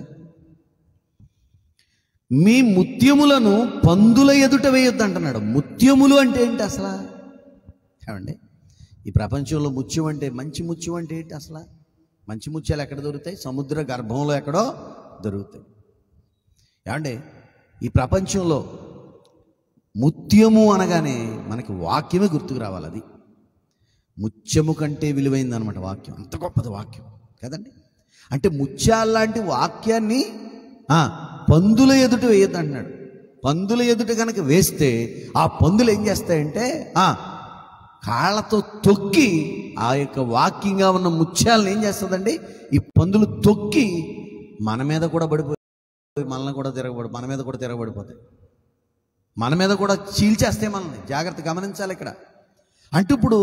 [SPEAKER 1] మీ ముత్యములను పందుల ఎదుట వేయొద్దు అంటున్నాడు. ముత్యములు అంటే ఏంటి అసలు? ఏమండి, ఈ ప్రపంచంలో ముత్యం అంటే, మంచి ముత్యం అంటే ఏంటి అసలు? మంచి ముత్యాలు ఎక్కడ దొరుకుతాయి? సముద్ర గర్భంలో ఎక్కడో దొరుకుతాయి. ఏమండి, ఈ ప్రపంచంలో ముత్యము అనగానే మనకి వాక్యమే గుర్తుకు రావాలి. అది ముత్యము కంటే విలువైంది అనమాట వాక్యం. అంత గొప్పది వాక్యం కదండి. అంటే ముత్యాలాంటి వాక్యాన్ని పందుల ఎదుట వేయద్దు అంటున్నాడు. పందుల ఎదుట కనుక వేస్తే ఆ పందులు ఏం చేస్తాయంటే కాళ్ళతో తొక్కి ఆ యొక్క వాక్యంగా ఉన్న ముత్యాలను ఏం చేస్తుందండి? ఈ పందులు తొక్కి మన మీద కూడా పడిపోయి మన మీద కూడా తిరగబడిపోతాయి. మన మీద కూడా చీల్చేస్తాయి మనల్ని. జాగ్రత్త గమనించాలి ఇక్కడ. అంటే ఇప్పుడు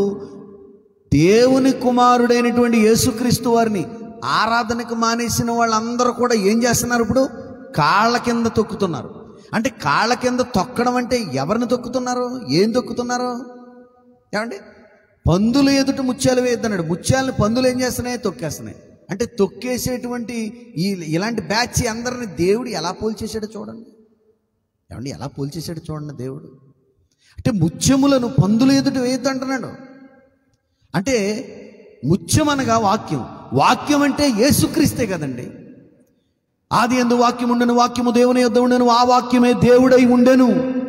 [SPEAKER 1] దేవుని కుమారుడైనటువంటి యేసుక్రీస్తు వారిని ఆరాధనకు మానేసిన వాళ్ళందరూ కూడా ఏం చేస్తున్నారు? ఇప్పుడు కాళ్ళ కింద తొక్కుతున్నారు. అంటే కాళ్ళ కింద తొక్కడం అంటే ఎవరిని తొక్కుతున్నారు? ఏం తొక్కుతున్నారు? ఏమండి, పందుల ఎదుట ముత్యాలు వేయద్దన్నాడు. ముత్యాలను పందులు ఏం చేస్తున్నాయి? తొక్కేస్తున్నాయి. అంటే తొక్కేసేటువంటి ఇలాంటి బ్యాచ్ అందరిని దేవుడు ఎలా పోల్చేసాడో చూడండి. ఏమండి, ఎలా పోల్చేసాడో చూడండి దేవుడు. అంటే ముత్యములను పందుల ఎదుట వేయద్దు అంటున్నాడు. అంటే ముత్యం అనగా వాక్యం. వాక్యం అంటే యేసుక్రీస్తే కదండి. ఆది యందు వాక్యం ఉండెను, వాక్యము దేవుని యొద్ద ఉండెను, ఆ వాక్యమే దేవుడై ఉండెను.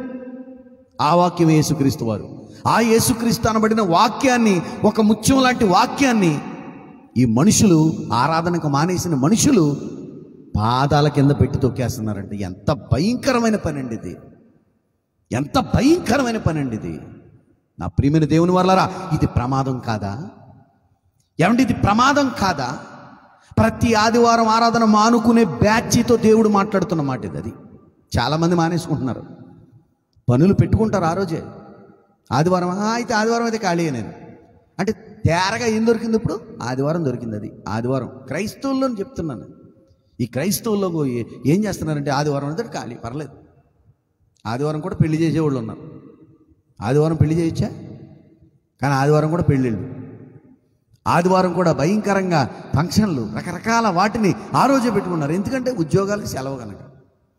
[SPEAKER 1] ఆ వాక్యమే యేసుక్రీస్తు వారు. ఆ యేసుక్రీస్తు అనబడిన వాక్యాన్ని, ఒక ముత్యం లాంటి వాక్యాన్ని ఈ మనుషులు, ఆరాధనకు మానేసిన మనుషులు పాదాల కింద పెట్టి తొక్కేస్తున్నారంటే ఎంత భయంకరమైన పని అండి ఇది. ఎంత భయంకరమైన పని అండి ఇది. నా ప్రియమైన దేవుని వాళ్ళారా, ఇది ప్రమాదం కాదా? ఏమంటే ఇది ప్రమాదం కాదా? ప్రతి ఆదివారం ఆరాధన మానుకునే బ్యాచ్తో దేవుడు మాట్లాడుతున్న మాట ఇది. అది చాలామంది మానేసుకుంటున్నారు. పనులు పెట్టుకుంటారు ఆ రోజే. ఆదివారం అయితే ఆదివారం అయితే ఖాళీ నేను అంటే తేరగా ఏం దొరికింది? ఇప్పుడు ఆదివారం దొరికింది. అది ఆదివారం క్రైస్తవుల్లో చెప్తున్నాను. ఈ క్రైస్తవుల్లో ఏం చేస్తున్నారంటే ఆదివారం అంటే ఖాళీ, పర్లేదు. ఆదివారం కూడా పెళ్లి చేసేవాళ్ళు ఉన్నారు. ఆదివారం పెళ్లి చేయొచ్చా? కానీ ఆదివారం కూడా పెళ్ళిళ్ళు, ఆదివారం కూడా భయంకరంగా ఫంక్షన్లు, రకరకాల వాటిని ఆ రోజే పెట్టుకున్నారు. ఎందుకంటే ఉద్యోగాలకు సెలవు కనుక.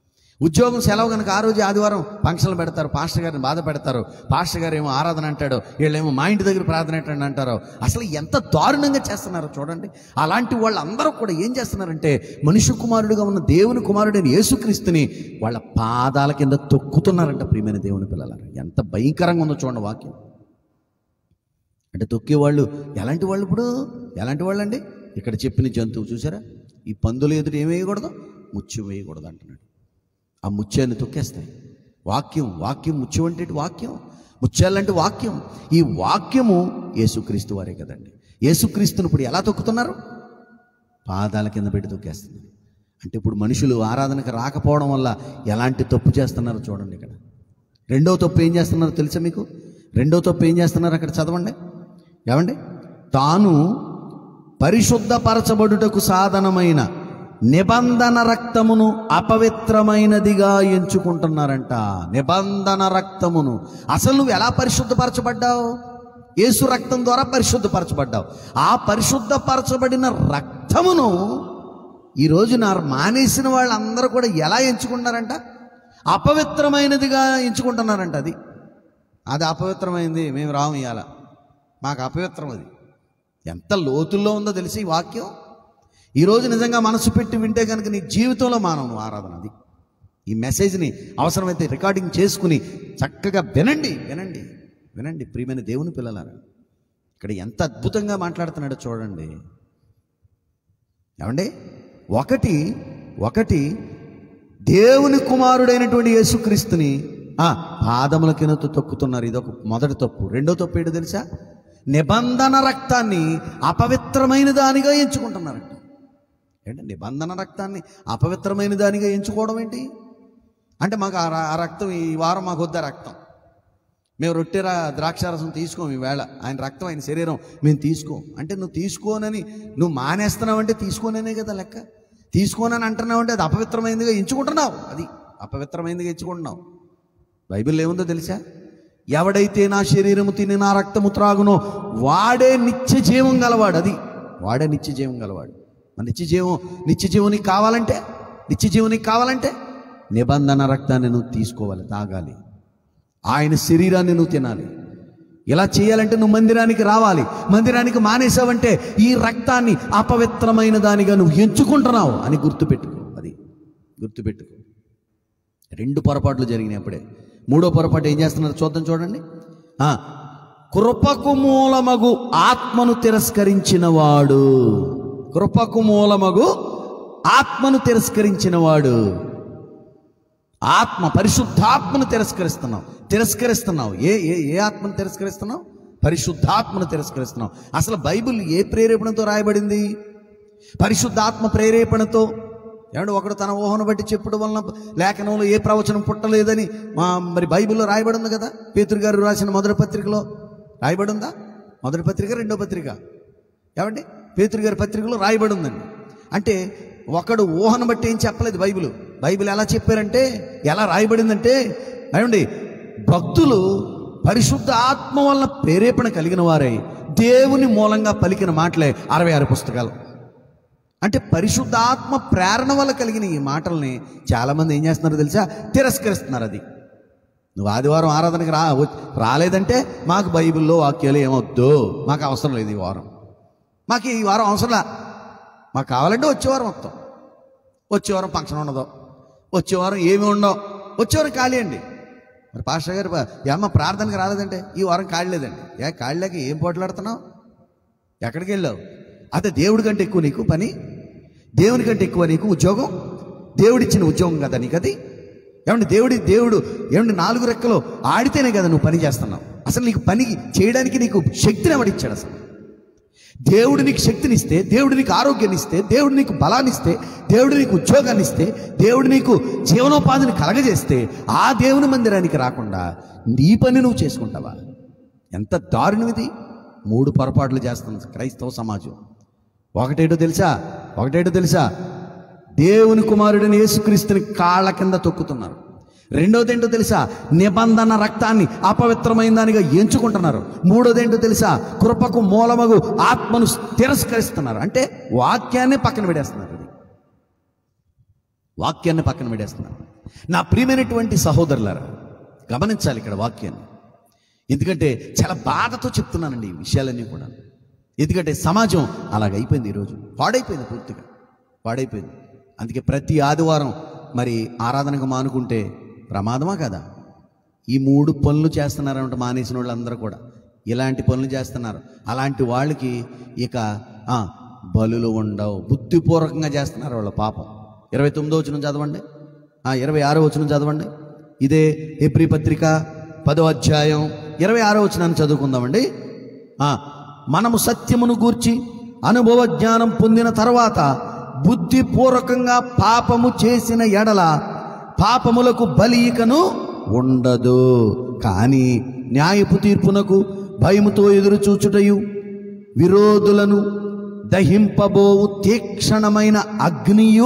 [SPEAKER 1] ఉద్యోగం సెలవు కనుక ఆ రోజు ఆదివారం ఫంక్షన్లు పెడతారు, పాస్టర్ గారిని బాధ పెడతారు. పాస్టర్ గారు ఏమో ఆరాధన అంటాడు, వీళ్ళేమో మా ఇంటి దగ్గర ప్రార్థన ఏంటంటే అంటారు. అసలు ఎంత దారుణంగా చేస్తున్నారో చూడండి. అలాంటి వాళ్ళందరూ కూడా ఏం చేస్తున్నారంటే మనుష్య కుమారుడిగా ఉన్న దేవుని కుమారుడైన యేసుక్రీస్తుని వాళ్ళ పాదాల కింద తొక్కుతున్నారంట. ప్రియమైన దేవుని పిల్లలారా, ఎంత భయంకరంగా ఉందో చూడండి వాక్యం. అంటే తొక్కేవాళ్ళు ఎలాంటి వాళ్ళు? ఇప్పుడు ఎలాంటి వాళ్ళు అండి? ఇక్కడ చెప్పిన జంతువు చూసారా, ఈ పందులు ఎదురు ఏం వేయకూడదు? ముత్యం వేయకూడదు అంటున్నాడు. ఆ ముత్యాన్ని తొక్కేస్తాయి. వాక్యం ముత్యం అంటే వాక్యం, ముత్యాలంటే వాక్యం. ఈ వాక్యము యేసుక్రీస్తు వారే కదండి. యేసుక్రీస్తుని ఇప్పుడు ఎలా తొక్కుతున్నారు? పాదాల కింద పెట్టి తొక్కేస్తున్నారు. అంటే ఇప్పుడు మనుషులు ఆరాధనకు రాకపోవడం వల్ల ఎలాంటి తప్పు చేస్తున్నారో చూడండి. ఇక్కడ రెండో తప్పు ఏం చేస్తున్నారో తెలుసా మీకు? రెండో తప్పు ఏం చేస్తున్నారు అక్కడ చదవండి. ఏమండి? తాను పరిశుద్ధపరచబడుటకు సాధనమైన నిబంధన రక్తమును అపవిత్రమైనదిగా ఎంచుకుంటున్నారంట. నిబంధన రక్తమును. అసలు నువ్వు ఎలా పరిశుద్ధపరచబడ్డావు? యేసు రక్తం ద్వారా పరిశుద్ధపరచబడ్డావు. ఆ పరిశుద్ధపరచబడిన రక్తమును ఈరోజు మానేసిన వాళ్ళందరూ కూడా ఎలా ఎంచుకుంటున్నారంట? అపవిత్రమైనదిగా ఎంచుకుంటున్నారంట. అది అపవిత్రమైంది, మేము రాము ఇవాళ, మాకు అపవిత్రం. అది ఎంత లోతుల్లో ఉందో తెలిసి ఈ వాక్యం. ఈరోజు నిజంగా మనసు పెట్టి వింటే కనుక నీ జీవితంలో మానవు ఆరాధన. అది ఈ మెసేజ్ని అవసరమైతే రికార్డింగ్ చేసుకుని చక్కగా వినండి. ప్రియమైన దేవుని పిల్లలారా, ఇక్కడ ఎంత అద్భుతంగా మాట్లాడుతున్నాడో చూడండి. ఏమండి? ఒకటి దేవుని కుమారుడైనటువంటి యేసుక్రీస్తుని పాదముల కింద తొక్కుతున్నారు. ఇదొక మొదటి తప్పు. రెండో తప్పు ఏంటో తెలుసా? నిబంధన రక్తాన్ని అపవిత్రమైన దానిగా ఎంచుకుంటున్నారంట. ఏంటంటే నిబంధన రక్తాన్ని అపవిత్రమైన దానిగా ఎంచుకోవడం ఏంటి అంటే, మాకు ఆ రక్తం ఈ వారం మాకు వద్ద రక్తం, మేము రొట్టె ద్రాక్షారసం తీసుకోం ఈవేళ, ఆయన రక్తం ఆయన శరీరం మేము తీసుకోం అంటే, నువ్వు తీసుకోనని నువ్వు మానేస్తున్నావు అంటే తీసుకోననే కదా లెక్క. తీసుకోనని అంటున్నావు అంటే అది అపవిత్రమైనదిగా ఎంచుకుంటున్నావు. అది అపవిత్రమైనదిగా ఎంచుకుంటున్నావు. బైబిల్ ఏముందో తెలుసా? ఎవడైతే నా శరీరము తిని నా రక్తము త్రాగునో వాడే నిత్య జీవం గలవాడు. అది వాడే నిత్య జీవం గలవాడు. నిత్య జీవం నీకు కావాలంటే నిబంధన రక్తాన్ని నువ్వు తీసుకోవాలి, తాగాలి. ఆయన శరీరాన్ని నువ్వు తినాలి. ఇలా చేయాలంటే నువ్వు మందిరానికి రావాలి. మందిరానికి మానేసావంటే ఈ రక్తాన్ని అపవిత్రమైన దానిగా నువ్వు ఎంచుకుంటున్నావు అని గుర్తుపెట్టుకో. అది గుర్తుపెట్టుకో. రెండు పొరపాట్లు జరిగినాయి అప్పుడే. మూడో పొరపాటు ఏం చేస్తున్నారు చూద్దాం, చూడండి. కృపకు మూలమగు ఆత్మను తిరస్కరించిన వాడు. కృపకు మూలమగు ఆత్మను తిరస్కరించిన వాడు. ఆత్మ, పరిశుద్ధాత్మను తిరస్కరిస్తున్నావు. ఏ ఆత్మను తిరస్కరిస్తున్నావు? పరిశుద్ధాత్మను తిరస్కరిస్తున్నావు. అసలు బైబిల్ ఏ ప్రేరేపణతో రాయబడింది? పరిశుద్ధాత్మ ప్రేరేపణతో. ఏమంటే ఒకడు తన ఊహను బట్టి చెప్పడం వలన లేఖనంలో ఏ ప్రవచనం పుట్టలేదని మరి బైబిల్లో రాయబడి ఉంది కదా. పేతురు గారు రాసిన మొదటి పత్రికలో రాయబడి ఉందా? మొదటి పత్రిక, రెండో పత్రిక. ఏమండి? పేతురు గారి పత్రికలో రాయబడి ఉందండి. అంటే ఒకడు ఊహను బట్టి ఏం చెప్పలేదు బైబిల్ ఎలా చెప్పారంటే, ఎలా రాయబడిందంటే, ఏమండి, భక్తులు పరిశుద్ధ ఆత్మ వలన ప్రేరేపణ కలిగిన వారై దేవుని మూలంగా పలికిన మాటలే 66 పుస్తకాలు. అంటే పరిశుద్ధ ఆత్మ ప్రేరణ వల్ల కలిగిన ఈ మాటల్ని చాలామంది ఏం చేస్తున్నారో తెలుసా? తిరస్కరిస్తున్నారు. అది నువ్వు ఆదివారం ఆరాధనకి రాలేదంటే మాకు బైబిల్లో వాక్యాలు ఏమొద్దు, మాకు అవసరం లేదు, మాకు ఈ వారం అవసరంలా, మాకు కావాలంటే వచ్చేవారం వస్తాం, వచ్చేవారం ఫంక్షన్ ఉండదు, వచ్చేవారం ఏమి ఉండవు, వచ్చేవారం ఖాళీ అండి. మరి పాస్టర్ గారు ఏమన్నా ప్రార్థనకి రాలేదంటే ఈ వారం ఖాళీ లేదండి. ఖాళీ లేక ఏం పోట్లాడుతున్నావు? ఎక్కడికి వెళ్ళావు? అదే దేవుడి కంటే ఎక్కువ నీకు పని, దేవుని కంటే ఎక్కువ నీకు ఉద్యోగం, దేవుడిచ్చిన ఉద్యోగం కదా నీకు అది. ఏమంటే దేవుడు ఏమంటే 4 రెక్కలు ఆడితేనే కదా నువ్వు పని చేస్తున్నావు. అసలు నీకు పని చేయడానికి నీకు శక్తిని ఎవడిచ్చాడు? అసలు దేవుడు నీకు శక్తినిస్తే, దేవుడు నీకు ఆరోగ్యాన్ని ఇస్తే, దేవుడు నీకు బలాన్ని ఇస్తే, దేవుడు నీకు ఉద్యోగాన్ని ఇస్తే, దేవుడు నీకు జీవనోపాధిని కలగజేస్తే ఆ దేవుని మందిరానికి రాకుండా నీ పని నువ్వు చేసుకుంటావా? ఎంత దారుణం ఇది. 3 పొరపాట్లు చేస్తుంది క్రైస్తవ సమాజం. ఒకటేటో తెలుసా? దేవుని కుమారుడిని యేసుక్రీస్తుని కాళ్ళ కింద తొక్కుతున్నారు. రెండోది ఏంటో తెలుసా? నిబంధన రక్తాన్ని అపవిత్రమైన దానిగా ఎంచుకుంటున్నారు. మూడోది ఏంటో తెలుసా? కృపకు మూలమగు ఆత్మను తిరస్కరిస్తున్నారు. అంటే వాక్యాన్ని పక్కన పెడేస్తున్నారు. నా ప్రియమైనటువంటి సహోదరులారా, గమనించాలి ఇక్కడ వాక్యాన్ని. ఎందుకంటే చాలా బాధతో చెప్తున్నానండి ఈ విషయాలన్నీ కూడా. ఎందుకంటే సమాజం అలాగైపోయింది, ఈరోజు పాడైపోయింది, పూర్తిగా పాడైపోయింది. అందుకే ప్రతి ఆదివారం మరి ఆరాధనకు మానుకుంటే ప్రమాదమా కదా? ఈ 3 పనులు చేస్తున్నారంట మానేసిన వాళ్ళందరూ కూడా, ఇలాంటి పనులు చేస్తున్నారు. అలాంటి వాళ్ళకి ఇక బలులు ఉండవు, బుద్ధిపూర్వకంగా చేస్తున్నారు వాళ్ళ పాపం. 29వ వచనం చదవండి, 26వ వచనం చదవండి. ఇదే హెబ్రీ పత్రిక 10వ అధ్యాయం 26వ వచనాన్ని చదువుకుందామండి. మనము సత్యమును గూర్చి అనుభవ జ్ఞానం పొందిన తర్వాత బుద్ధిపూర్వకంగా పాపము చేసిన ఎడల పాపములకు బలి ఇకను ఉండదు, కానీ న్యాయపు తీర్పునకు భయముతో ఎదురు చూచుటయు విరోధులను దహింపబోవు తీక్షణమైన అగ్నియు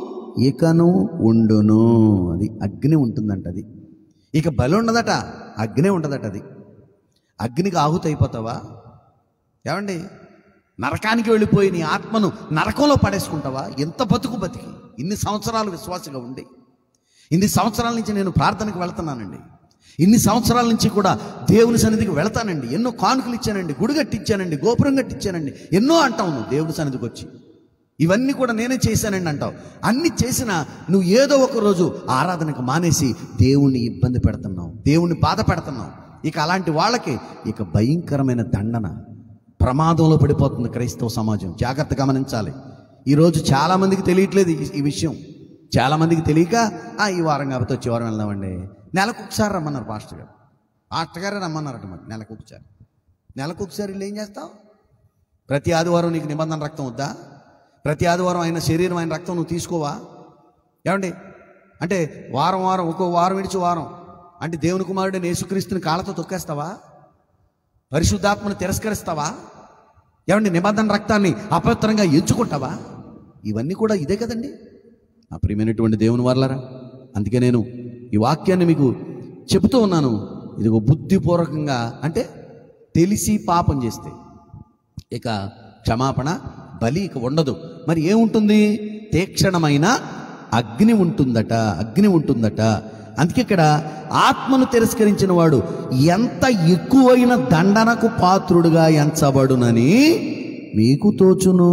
[SPEAKER 1] ఇకను ఉండును. అది అగ్ని ఉంటుందంట. అది ఇక బలి ఉండదట, అగ్నే ఉండదట. అది అగ్నికి ఆహుతి అయిపోతావా? ఏమండి, నరకానికి వెళ్ళిపోయి నీ ఆత్మను నరకంలో పడేసుకుంటావా? ఎంత బతుకు బతికి ఇన్ని సంవత్సరాలు విశ్వాసంగా ఉండి, ఇన్ని సంవత్సరాల నుంచి నేను ప్రార్థనకు వెళ్తున్నానండి, ఇన్ని సంవత్సరాల నుంచి కూడా దేవుని సన్నిధికి వెళతానండి, ఎన్నో కానుకలు ఇచ్చానండి, గుడి కట్టించానండి, గోపురం కట్టించానండి, ఎన్నో అంటావు నువ్వు దేవుని సన్నిధికి వచ్చి. ఇవన్నీ కూడా నేనే చేశానండి అంటావు. అన్ని చేసినా నువ్వు ఏదో ఒక రోజు ఆరాధనకు మానేసి దేవుణ్ణి ఇబ్బంది పెడుతున్నావు, దేవుణ్ణి బాధ పెడుతున్నావు. ఇక అలాంటి వాళ్ళకి ఇక భయంకరమైన దండన, ప్రమాదంలో పడిపోతుంది క్రైస్తవ సమాజం. జాగ్రత్త గమనించాలి. ఈరోజు చాలామందికి తెలియట్లేదు ఈ విషయం. చాలామందికి తెలియక ఈ వారం కాబట్టి వచ్చే వారం వెళ్దామండి, నెలకు ఒకసారి రమ్మన్నారు పాస్టర్ గారే రమ్మన్నారట. మరి నెలకు ఒకసారి వీళ్ళు ఏం చేస్తావు? ప్రతి ఆదివారం నీకు నిబంధన రక్తం వద్దా? ప్రతి ఆదివారం ఆయన శరీరం, ఆయన రక్తం నువ్వు తీసుకోవా? ఏమండి, అంటే వారం ఒక్కో వారం విడిచి వారం అంటే దేవుని కుమారుడైన యేసుక్రీస్తుని కాళ్ళతో తొక్కేస్తావా? పరిశుద్ధాత్మను తిరస్కరిస్తావా? ఏమండి, నిబంధన రక్తాన్ని అపవిత్రంగా ఎంచుకుంటావా? ఇవన్నీ కూడా ఇదే కదండి నా ప్రియమైనటువంటి దేవుని వారలారా. అందుకే నేను ఈ వాక్యాన్ని మీకు చెబుతూ ఉన్నాను. ఇదిగో బుద్ధిపూర్వకంగా, అంటే తెలిసి పాపం చేస్తే ఇక క్షమాపణ, బలి ఇక ఉండదు. మరి ఏముంటుంది? తీక్షణమైన అగ్ని ఉంటుందట. అందుకే ఇక్కడ ఆత్మను తిరస్కరించిన వాడు ఎంత ఎక్కువైన దండనకు పాత్రుడుగా ఎంచబడునని మీకు తోచును.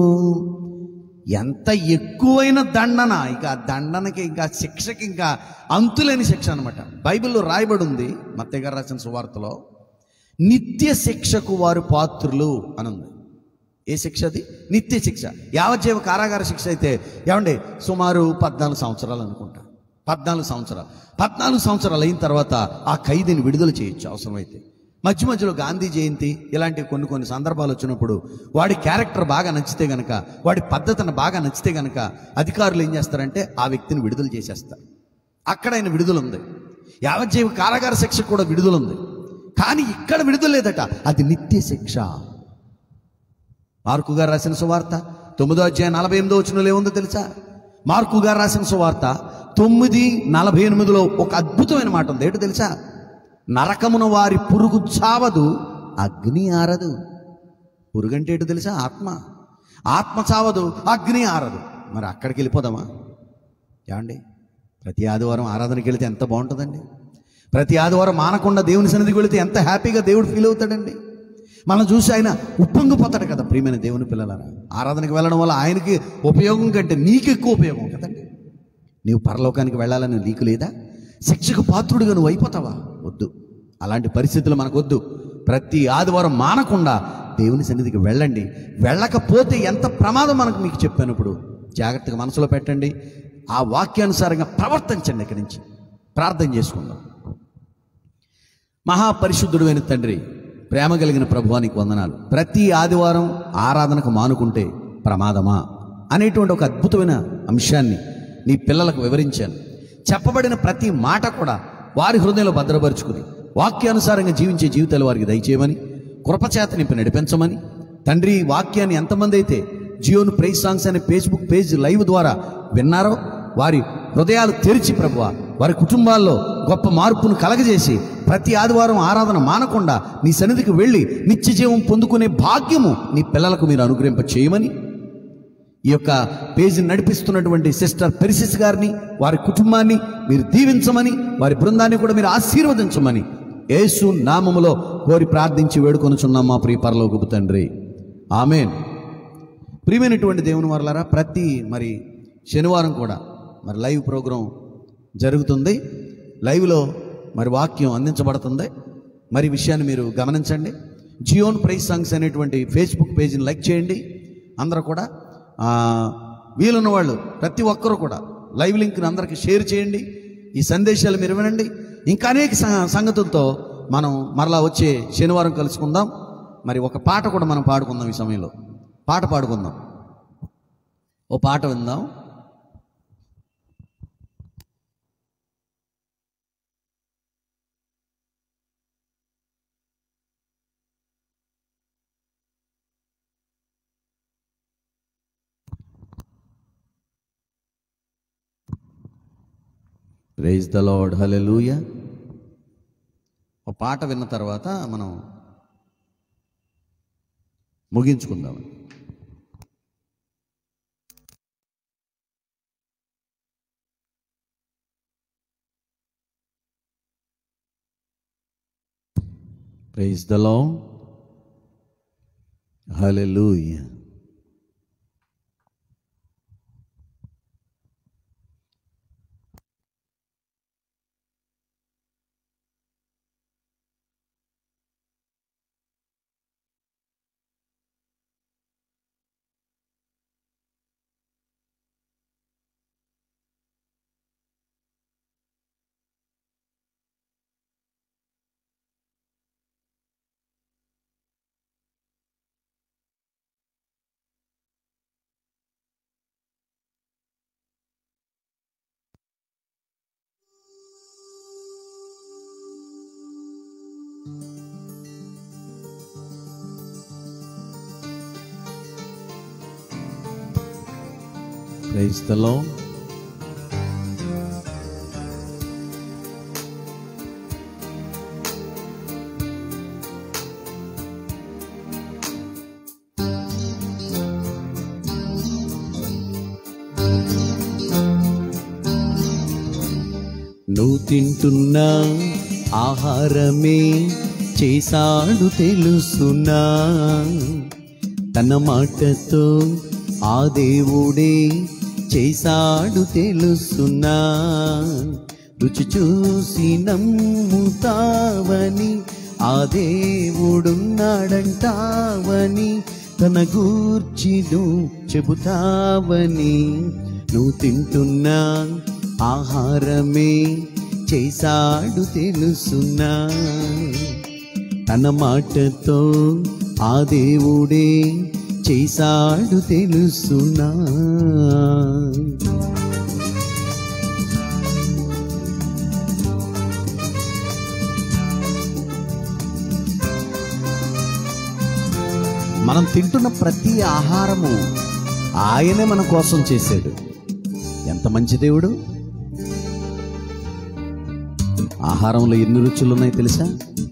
[SPEAKER 1] ఎంత ఎక్కువైన దండన, ఇక దండనకి, ఇంకా శిక్షకి ఇంకా అంతులేని శిక్ష అనమాట. బైబిల్లో రాయబడి ఉంది, మత్తయి గారు రాసిన సువార్తలో, నిత్య శిక్షకు వారు పాత్రులు అని ఉంది. ఏ శిక్ష అది? నిత్య శిక్ష. యావజ్జీవ కారాగార శిక్ష అయితే ఏమండి సుమారు 14 సంవత్సరాలు అనుకుంటా. 14 సంవత్సరాలు అయిన తర్వాత ఆ ఖైదీని విడుదల చేయొచ్చు అవసరమైతే. మధ్యలో గాంధీ జయంతి ఇలాంటి కొన్ని సందర్భాలు వచ్చినప్పుడు వాడి క్యారెక్టర్ బాగా నచ్చితే గనక, వాడి పద్ధతిని బాగా నచ్చితే గనక అధికారులు ఏం చేస్తారంటే ఆ వ్యక్తిని విడుదల చేసేస్తారు. అక్కడ ఆయన విడుదల ఉంది. యావజ్జీవ కారాగార శిక్ష కూడా విడుదల ఉంది. కానీ ఇక్కడ విడుదల లేదట, అది నిత్య శిక్ష. మార్కు గారు రాసిన సువార్త 9వ అధ్యాయం 48వ వచనంలో ఏముందో తెలుసా? మార్కు గారు రాసిన సువార్త 9:48లో ఒక అద్భుతమైన మాట ఉంది. ఏంటో తెలుసా? నరకమున వారి పురుగు చావదు, అగ్ని ఆరదు. పురుగు అంటే ఏంటో తెలుసా? ఆత్మ చావదు, అగ్ని ఆరదు. మరి అక్కడికి వెళ్ళిపోదామా? ఏమండి, ప్రతి ఆదివారం ఆరాధనకి వెళితే ఎంత బాగుంటుందండి. ప్రతి ఆదివారం మానకుండా దేవుని సన్నిధికి వెళితే ఎంత హ్యాపీగా దేవుడు ఫీల్ అవుతాడండి. మనం చూసి ఆయన ఉప్పొంగిపోతాడు కదా. ప్రియమైన దేవుని పిల్లలారా, ఆరాధనకి వెళ్ళడం వల్ల ఆయనకి ఉపయోగం కంటే నీకు ఎక్కువ ఉపయోగం కదండి. నీవు పరలోకానికి వెళ్ళాలని నీకు లేదా? శిక్షకు పాత్రుడిగా నువ్వు అయిపోతావా? వద్దు, అలాంటి పరిస్థితులు మనకు వద్దు. ప్రతి ఆదివారం మానకుండా దేవుని సన్నిధికి వెళ్ళండి. వెళ్ళకపోతే ఎంత ప్రమాదం మనకు మీకు చెప్పాను. జాగ్రత్తగా మనసులో పెట్టండి, ఆ వాక్యానుసారంగా ప్రవర్తించండి. ఇక్కడి నుంచి ప్రార్థన చేసుకుందాం. మహాపరిశుద్ధుడు అయిన తండ్రి, ప్రేమ కలిగిన ప్రభువానికి వందనాలు. ప్రతి ఆదివారం ఆరాధనకు మానుకుంటే ప్రమాదమా అనేటువంటి ఒక అద్భుతమైన అంశాన్ని నీ పిల్లలకు వివరించాను. చెప్పబడిన ప్రతి మాట కూడా వారి హృదయంలో భద్రపరుచుకుని వాక్యానుసారంగా జీవించే జీవితాలు వారికి దయచేయమని, కృపచేత నింపి నడిపించమని తండ్రి. వాక్యాన్ని ఎంతమంది అయితే జియోన్ ప్రైజ్ సాంగ్స్ అనే ఫేస్బుక్ పేజ్ లైవ్ ద్వారా విన్నారో వారి హృదయాలు తెరిచి ప్రభువా, వారి కుటుంబాల్లో గొప్ప మార్పును కలగజేసి ప్రతి ఆదివారం ఆరాధన మానకుండా నీ సన్నిధికి వెళ్ళి నిత్య జీవం పొందుకునే భాగ్యము నీ పిల్లలకు మీరు అనుగ్రహింప చేయమని, ఈ యొక్క పేజీని నడిపిస్తున్నటువంటి సిస్టర్ పెరిసిస్ గారిని, వారి కుటుంబాన్ని మీరు దీవించమని, వారి బృందాన్ని కూడా మీరు ఆశీర్వదించమని యేసు నామములో కోరి ప్రార్థించి వేడుకొనుచున్నాం మా ప్రియ పరలోకపు తండ్రి. ఆమేన్. ప్రియమైనటువంటి దేవుని వారలారా, ప్రతి శనివారం కూడా లైవ్ ప్రోగ్రాం జరుగుతుంది. లైవ్లో వాక్యం అందించబడుతుంది. విషయాన్ని మీరు గమనించండి. జియోన్ ప్రైజ్ సాంగ్స్ అనేటువంటి ఫేస్బుక్ పేజీని లైక్ చేయండి. అందరూ కూడా వీలున్న వాళ్ళు ప్రతి ఒక్కరూ కూడా లైవ్ లింక్ని అందరికీ షేర్ చేయండి. ఈ సందేశాలు మీరు వినండి. ఇంకా అనేక సంగతులతో మనం మరలా వచ్చే శనివారం కలుసుకుందాం. ఒక పాట కూడా మనం పాడుకుందాం. ఈ సమయంలో పాట పాడుకుందాం. ఓ పాట విందాం. Praise the Lord. హల్లెలూయా. ఒక పాట విన్న తర్వాత మనం ముగించుకుందాం. Praise the Lord. Hallelujah. Praise the Lord. నువ్వు తింటున్న ఆహారమే చేశాడు తెలుసునా, తన మాటతో ఆ దేవుడే చేశాడు తెలుసునా. రుచి చూసి నమ్ముతావని ఆ దేవుడున్నాడంటావని, తన గూర్చి నువ్వు చెబుతావని. నువ్వు తింటున్న ఆహారమే చేశాడు తెలుసునా, తన మాటతో ఆ దేవుడే చేశాడు తెలుసునా. మనం తింటున్న ప్రతి ఆహారము ఆయనే మన కోసం చేశాడు. ఎంత మంచి దేవుడు. ఆహారంలో ఎన్ని రుచులు ఉన్నాయి తెలుసా?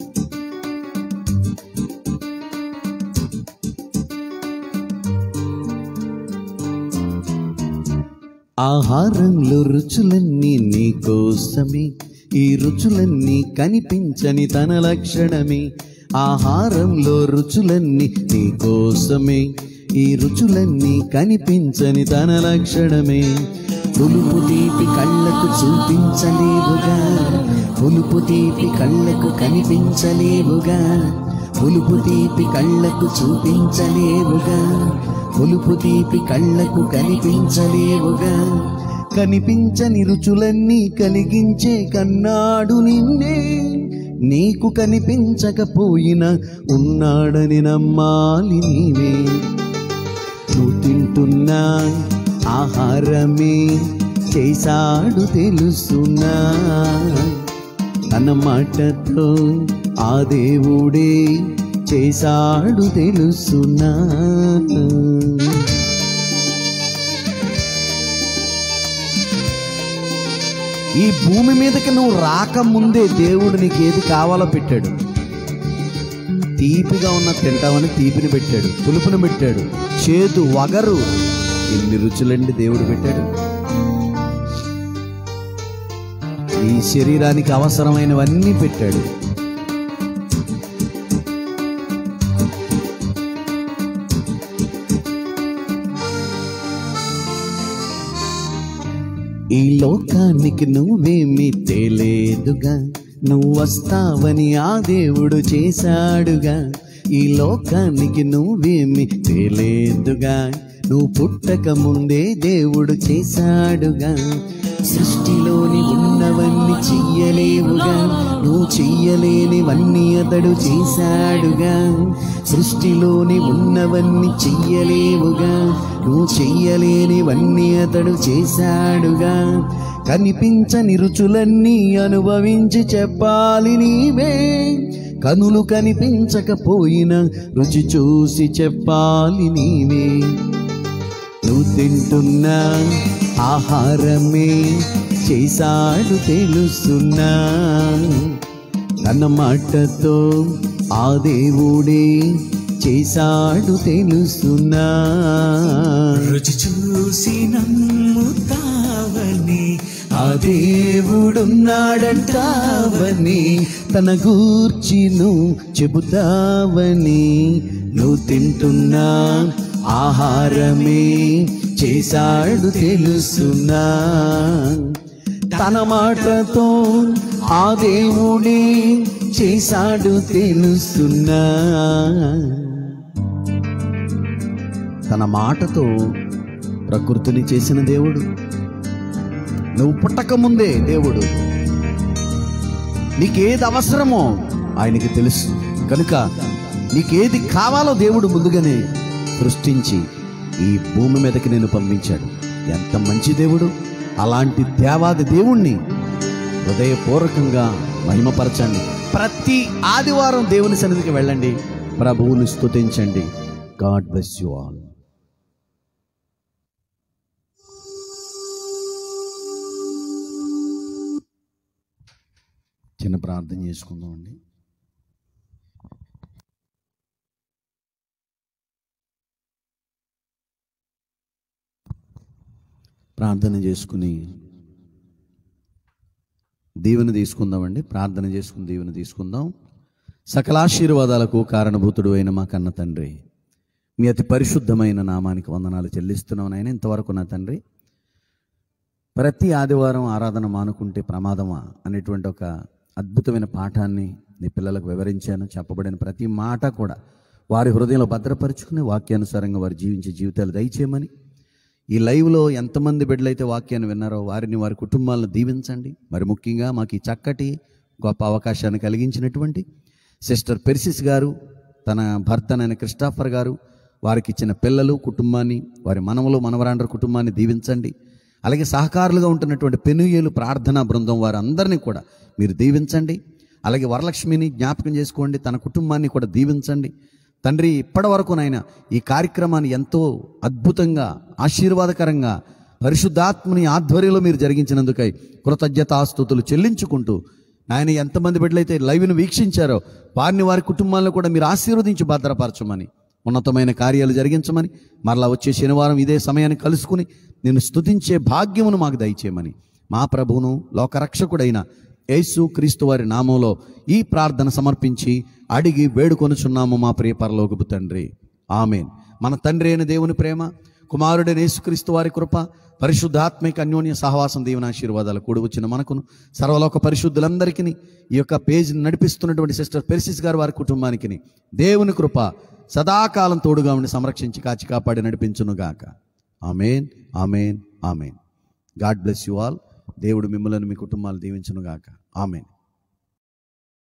[SPEAKER 1] ఆహారంలో రుచులన్నీ నీ కోసమే, ఈ రుచులన్నీ కనిపించని తన లక్షణమే. ఆహారంలో రుచులన్నీ నీ కోసమే, ఈ రుచులన్నీ కనిపించని తన లక్షణమే. పులుపు తీపి కళ్ళకు చూపించలేవుగా, పులుపు తీపి కళ్ళకు కనిపించలేవుగా, పులుపు తీపి కళ్ళకు చూపించలేవుగా, పులుపు తీపి కళ్ళకు కనిపించలేవుగా. కనిపించని రుచులన్నీ కలిగించే కన్నాడు నిన్నే, నీకు కనిపించకపోయినా ఉన్నాడని నమ్మాలి నీవే. నువ్వు తింటున్నా ఆహారమే చేశాడు తెలుసునా, తన మాటతో ఆ దేవుడే చేశాడు తెలుసునా. ఈ భూమి మీదకి నువ్వు రాకముందే దేవుడు నీకు ఏది కావాలో పెట్టాడు. తీపిగా ఉన్న తింటామని తీపిని పెట్టాడు, పులుపుని పెట్టాడు, చేదు వగరు ఎన్ని రుచులండి దేవుడు పెట్టాడు. ఈ శరీరానికి అవసరమైనవన్నీ పెట్టాడు. ఈ లోకానికి నువ్వేమీ తేలేదుగా, నువ్వు వస్తావని ఆ దేవుడు చేశాడుగా. ఈ లోకానికి నువ్వేమీ తేలేదుగా, నువ్వు పుట్టక ముందే దేవుడు చేశాడుగా. సృష్టిలోని ఉన్నవన్నీ చెయ్యలేవుగా, నువ్వు చెయ్యలేనివన్నీ అతడు చేశాడుగా. సృష్టిలోని ఉన్నవన్నీ చెయ్యలేవుగా, నువ్వు చెయ్యలేనివన్నీ అతడు చేశాడుగా. కనిపించని రుచులన్నీ అనుభవించి చెప్పాలి నీవే, కనులు కనిపించకపోయినా రుచి చూసి చెప్పాలి నీవే. నువ్వు తింటున్నా ఆహారమే చేశాడు తెలుసున్నా, తన మాటతో ఆ దేవుడే చేశాడు తెలుసున్నా.
[SPEAKER 2] రుచి చూసి నమ్ముతావని
[SPEAKER 1] ఆ దేవుడున్నాడంటావని, తన గూర్చి నువ్వు చెబుతావని. నువ్వు తింటున్నా ఆహారమే చేశాడు తెలుసున్నా, తన మాటతో ఆ దేవుడే చేశాడు తెలుసున్నా. తన మాటతో ప్రకృతిని చేసిన దేవుడు, నువ్వు పుట్టక ముందే దేవుడు నీకేది అవసరమో ఆయనకి తెలుసు కనుక నీకేది కావాలో దేవుడు ముందుగానే సృష్టించి ఈ భూమి మీదకి నేను పంపించాడు. ఎంత మంచి దేవుడు! అలాంటి దేవాది దేవుణ్ణి హృదయపూర్వకంగా మహిమపరచండి. ప్రతి ఆదివారం దేవుని సన్నిధికి వెళ్ళండి, ప్రభువుని స్తుతించండి. God bless you all. చిన్న ప్రార్థన చేసుకుందామండి. ప్రార్థన చేసుకుని దీవెన తీసుకుందామండి. ప్రార్థన చేసుకుని దీవెన తీసుకుందాం. సకల ఆశీర్వాదాలకు కారణభూతుడు అయిన మా కన్న తండ్రి, మీ అతి పరిశుద్ధమైన నామానికి వందనాలు చెల్లిస్తున్నాం నాయన. ఇంతవరకు నా తండ్రి, ప్రతి ఆదివారం ఆరాధన మానుకుంటే ప్రమాదమా అనేటువంటి ఒక అద్భుతమైన పాఠాన్ని నీ పిల్లలకు వివరించాను. చెప్పబడిన ప్రతి మాట కూడా వారి హృదయంలో భద్రపరుచుకుని వాక్యానుసారంగా వారు జీవించే జీవితాలు దయచేయమని, ఈ లైవ్లో ఎంతమంది బిడ్డలైతే వాక్యాన్ని విన్నారో వారిని, వారి కుటుంబాలను దీవించండి. మరి ముఖ్యంగా మాకు ఈ చక్కటి గొప్ప అవకాశాన్ని కలిగించినటువంటి సిస్టర్ పెర్సిస్ గారు, తన భర్తనైన క్రిస్టాఫర్ గారు, వారికి ఇచ్చిన పిల్లలు, కుటుంబాన్ని, వారి మనవలు మనవరాండ్ర కుటుంబాన్ని దీవించండి. అలాగే సహకారులుగా ఉంటున్నటువంటి పెనుయేలు ప్రార్థనా బృందం వారందరినీ కూడా మీరు దీవించండి. అలాగే వరలక్ష్మిని జ్ఞాపకం చేసుకోండి, తన కుటుంబాన్ని కూడా దీవించండి. తండ్రి, ఇప్పటి వరకు నాయన ఈ కార్యక్రమాన్ని ఎంతో అద్భుతంగా ఆశీర్వాదకరంగా పరిశుద్ధాత్మని ఆధ్వర్యంలో మీరు జరిగించినందుకై కృతజ్ఞతాస్తుతులు చెల్లించుకుంటూ ఆయన ఎంతమంది బిడ్డలైతే లైవ్ను వీక్షించారో వారిని, వారి కుటుంబాలను కూడా మీరు ఆశీర్వదించి భద్రపరచమని, ఉన్నతమైన కార్యాలు జరిగించమని, మరలా వచ్చే శనివారం ఇదే సమయాన్ని కలుసుకుని నేను స్తుతించే భాగ్యమును మాకు దయచేయమని, మా ప్రభువును లోకరక్షకుడైన యేసు క్రీస్తు వారి నామంలో ఈ ప్రార్థన సమర్పించి అడిగి వేడుకొనుచున్నాము మా ప్రియ పరలోకపు తండ్రి. ఆమేన్. మన తండ్రి అయిన దేవుని ప్రేమ, కుమారుడైన యేసుక్రీస్తు వారి కృప, పరిశుద్ధాత్మిక అన్యోన్య సహవాసం, దీవెన ఆశీర్వాదాలు కూడి వచ్చిన మనకును సర్వలోక పరిశుద్ధులందరికీ, ఈ యొక్క పేజీని నడిపిస్తున్నటువంటి సిస్టర్ పెర్సిస్ గారు వారి కుటుంబానికి దేవుని కృప సదాకాలం తోడుగా ఉండి సంరక్షించి కాచి కాపాడి నడిపించునుగాక. Amen, amen, amen. God bless you all. దేవుడు మిమ్మల్ని మీ కుటుంబాలు దీవించునుగాక. ఆమేన్.